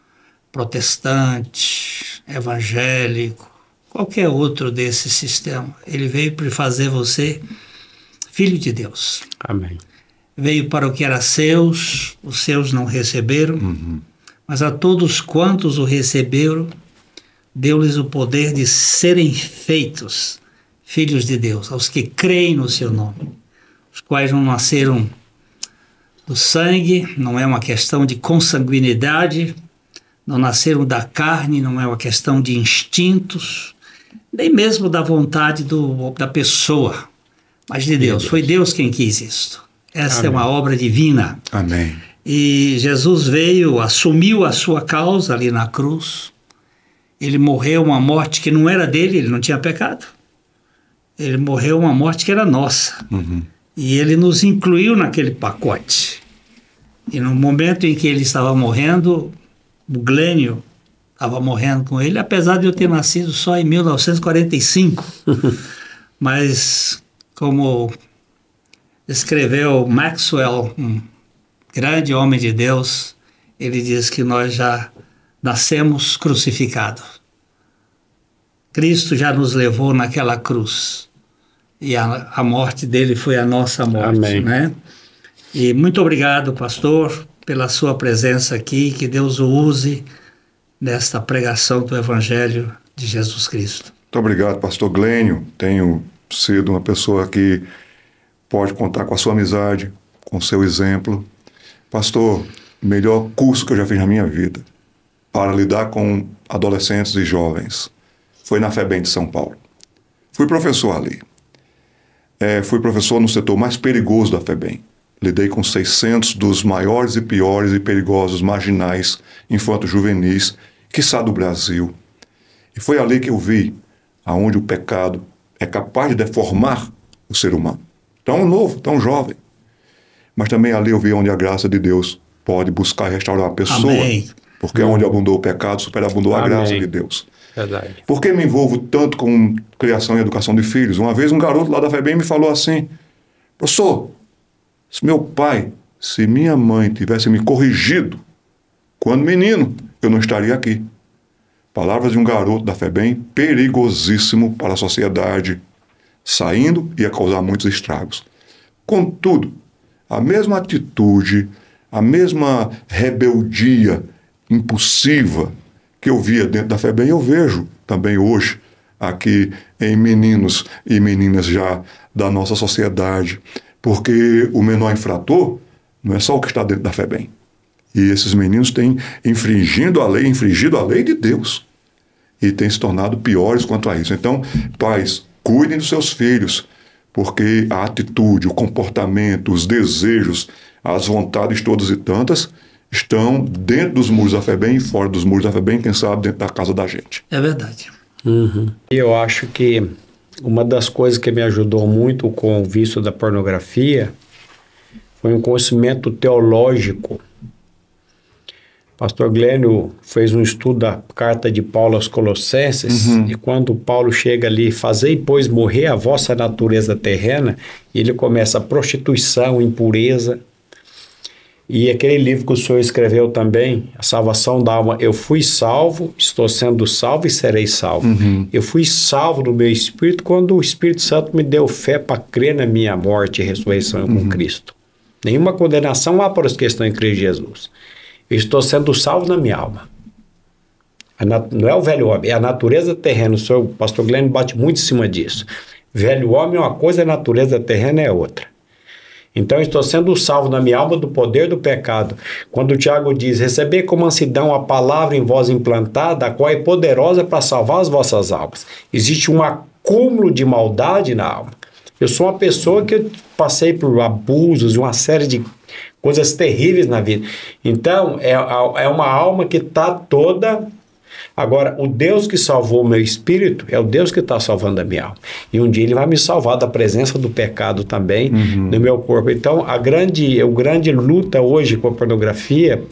protestante, evangélico, qualquer outro desse sistema. Ele veio para fazer você filho de Deus. Amém. Veio para o que era seus, os seus não receberam, mas a todos quantos o receberam, deu-lhes o poder de serem feitos filhos de Deus, aos que creem no seu nome, os quais não nasceram do sangue, não é uma questão de consanguinidade, não nasceram da carne, não é uma questão de instintos, nem mesmo da vontade da pessoa, mas de Deus. Foi Deus quem quis isto. Essa é uma obra divina. Amém. E Jesus veio, assumiu a sua causa ali na cruz. Ele morreu uma morte que não era dele, ele não tinha pecado. Ele morreu uma morte que era nossa. E ele nos incluiu naquele pacote. E no momento em que ele estava morrendo, o Glênio estava morrendo com ele, apesar de eu ter nascido só em 1945. Mas, como escreveu Maxwell, um grande homem de Deus, ele diz que nós já nascemos crucificados. Cristo já nos levou naquela cruz. E a morte dele foi a nossa morte. Amém. Né? E muito obrigado, pastor, pela sua presença aqui, que Deus o use nesta pregação do Evangelho de Jesus Cristo. Muito obrigado, pastor Glênio. Tenho sido uma pessoa que pode contar com a sua amizade, com o seu exemplo. Pastor, melhor curso que eu já fiz na minha vida para lidar com adolescentes e jovens foi na FEBEM de São Paulo. Fui professor ali. Fui professor no setor mais perigoso da FEBEM. Lidei com 600 dos maiores e piores e perigosos marginais infanto-juvenis, quiçá do Brasil. E foi ali que eu vi aonde o pecado é capaz de deformar o ser humano. Tão novo, tão jovem. Mas também ali eu vi onde a graça de Deus pode buscar e restaurar a pessoa. Amém. Porque onde abundou o pecado, superabundou a graça de Deus. Verdade. Por que me envolvo tanto com criação e educação de filhos? Uma vez um garoto lá da FEBEM me falou assim: professor, se meu pai, se minha mãe tivesse me corrigido quando menino, eu não estaria aqui. Palavras de um garoto da FEBEM, perigosíssimo para a sociedade, saindo ia causar muitos estragos. Contudo, a mesma atitude, a mesma rebeldia impulsiva que eu via dentro da FEBEM, eu vejo também hoje aqui em meninos e meninas já da nossa sociedade, porque o menor infrator não é só o que está dentro da FEBEM. E esses meninos têm infringido a lei de Deus, e têm se tornado piores quanto a isso. Então, pais, cuidem dos seus filhos, porque a atitude, o comportamento, os desejos, as vontades todas e tantas estão dentro dos muros da FEBEM e fora dos muros da FEBEM, quem sabe dentro da casa da gente. É verdade. Eu acho que uma das coisas que me ajudou muito com o vício da pornografia foi um conhecimento teológico. Pastor Glênio fez um estudo da carta de Paulo aos Colossenses, e quando Paulo chega ali, fazei, pois, morrer a vossa natureza terrena, ele começa a prostituição, impureza. E aquele livro que o senhor escreveu também, A Salvação da Alma, eu fui salvo, estou sendo salvo e serei salvo. Eu fui salvo no meu espírito quando o Espírito Santo me deu fé para crer na minha morte e ressurreição com Cristo. Nenhuma condenação há para os que estão em Cristo Jesus. Eu estou sendo salvo na minha alma. Não é o velho homem, é a natureza terrena. O pastor Glênio bate muito em cima disso. Velho homem é uma coisa, a natureza terrena é outra. Então, eu estou sendo salvo na minha alma do poder do pecado. Quando o Tiago diz, receber com mansidão a palavra em vós implantada, a qual é poderosa para salvar as vossas almas. Existe um acúmulo de maldade na alma. Eu sou uma pessoa que passei por abusos e uma série de coisas terríveis na vida. Então, é uma alma que está toda... Agora, o Deus que salvou o meu espírito é o Deus que está salvando a minha alma. E um dia ele vai me salvar da presença do pecado também no meu corpo. Então, a grande luta hoje com a pornografia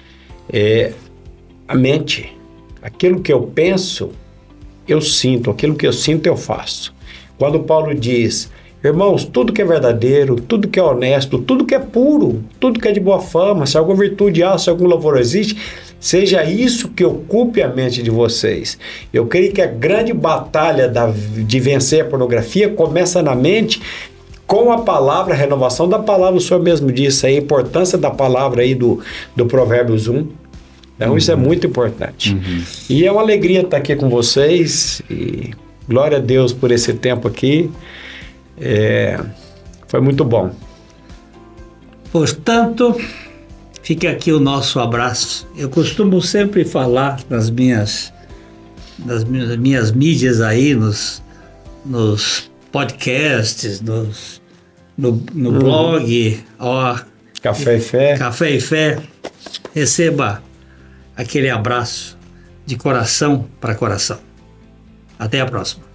é a mente. Aquilo que eu penso, eu sinto. Aquilo que eu sinto, eu faço. Quando Paulo diz... Irmãos, tudo que é verdadeiro, tudo que é honesto, tudo que é puro, tudo que é de boa fama, se alguma virtude há, se algum louvor existe, seja isso que ocupe a mente de vocês. Eu creio que a grande batalha de vencer a pornografia começa na mente com a palavra, a renovação da palavra. O senhor mesmo disse aí, a importância da palavra aí do Provérbios 1. Então isso é muito importante. E é uma alegria estar aqui com vocês e glória a Deus por esse tempo aqui. Foi muito bom. Portanto, fica aqui o nosso abraço. Eu costumo sempre falar nas minhas mídias aí, nos podcasts, no blog, Café e Fé. Café e Fé. Receba aquele abraço de coração para coração. Até a próxima.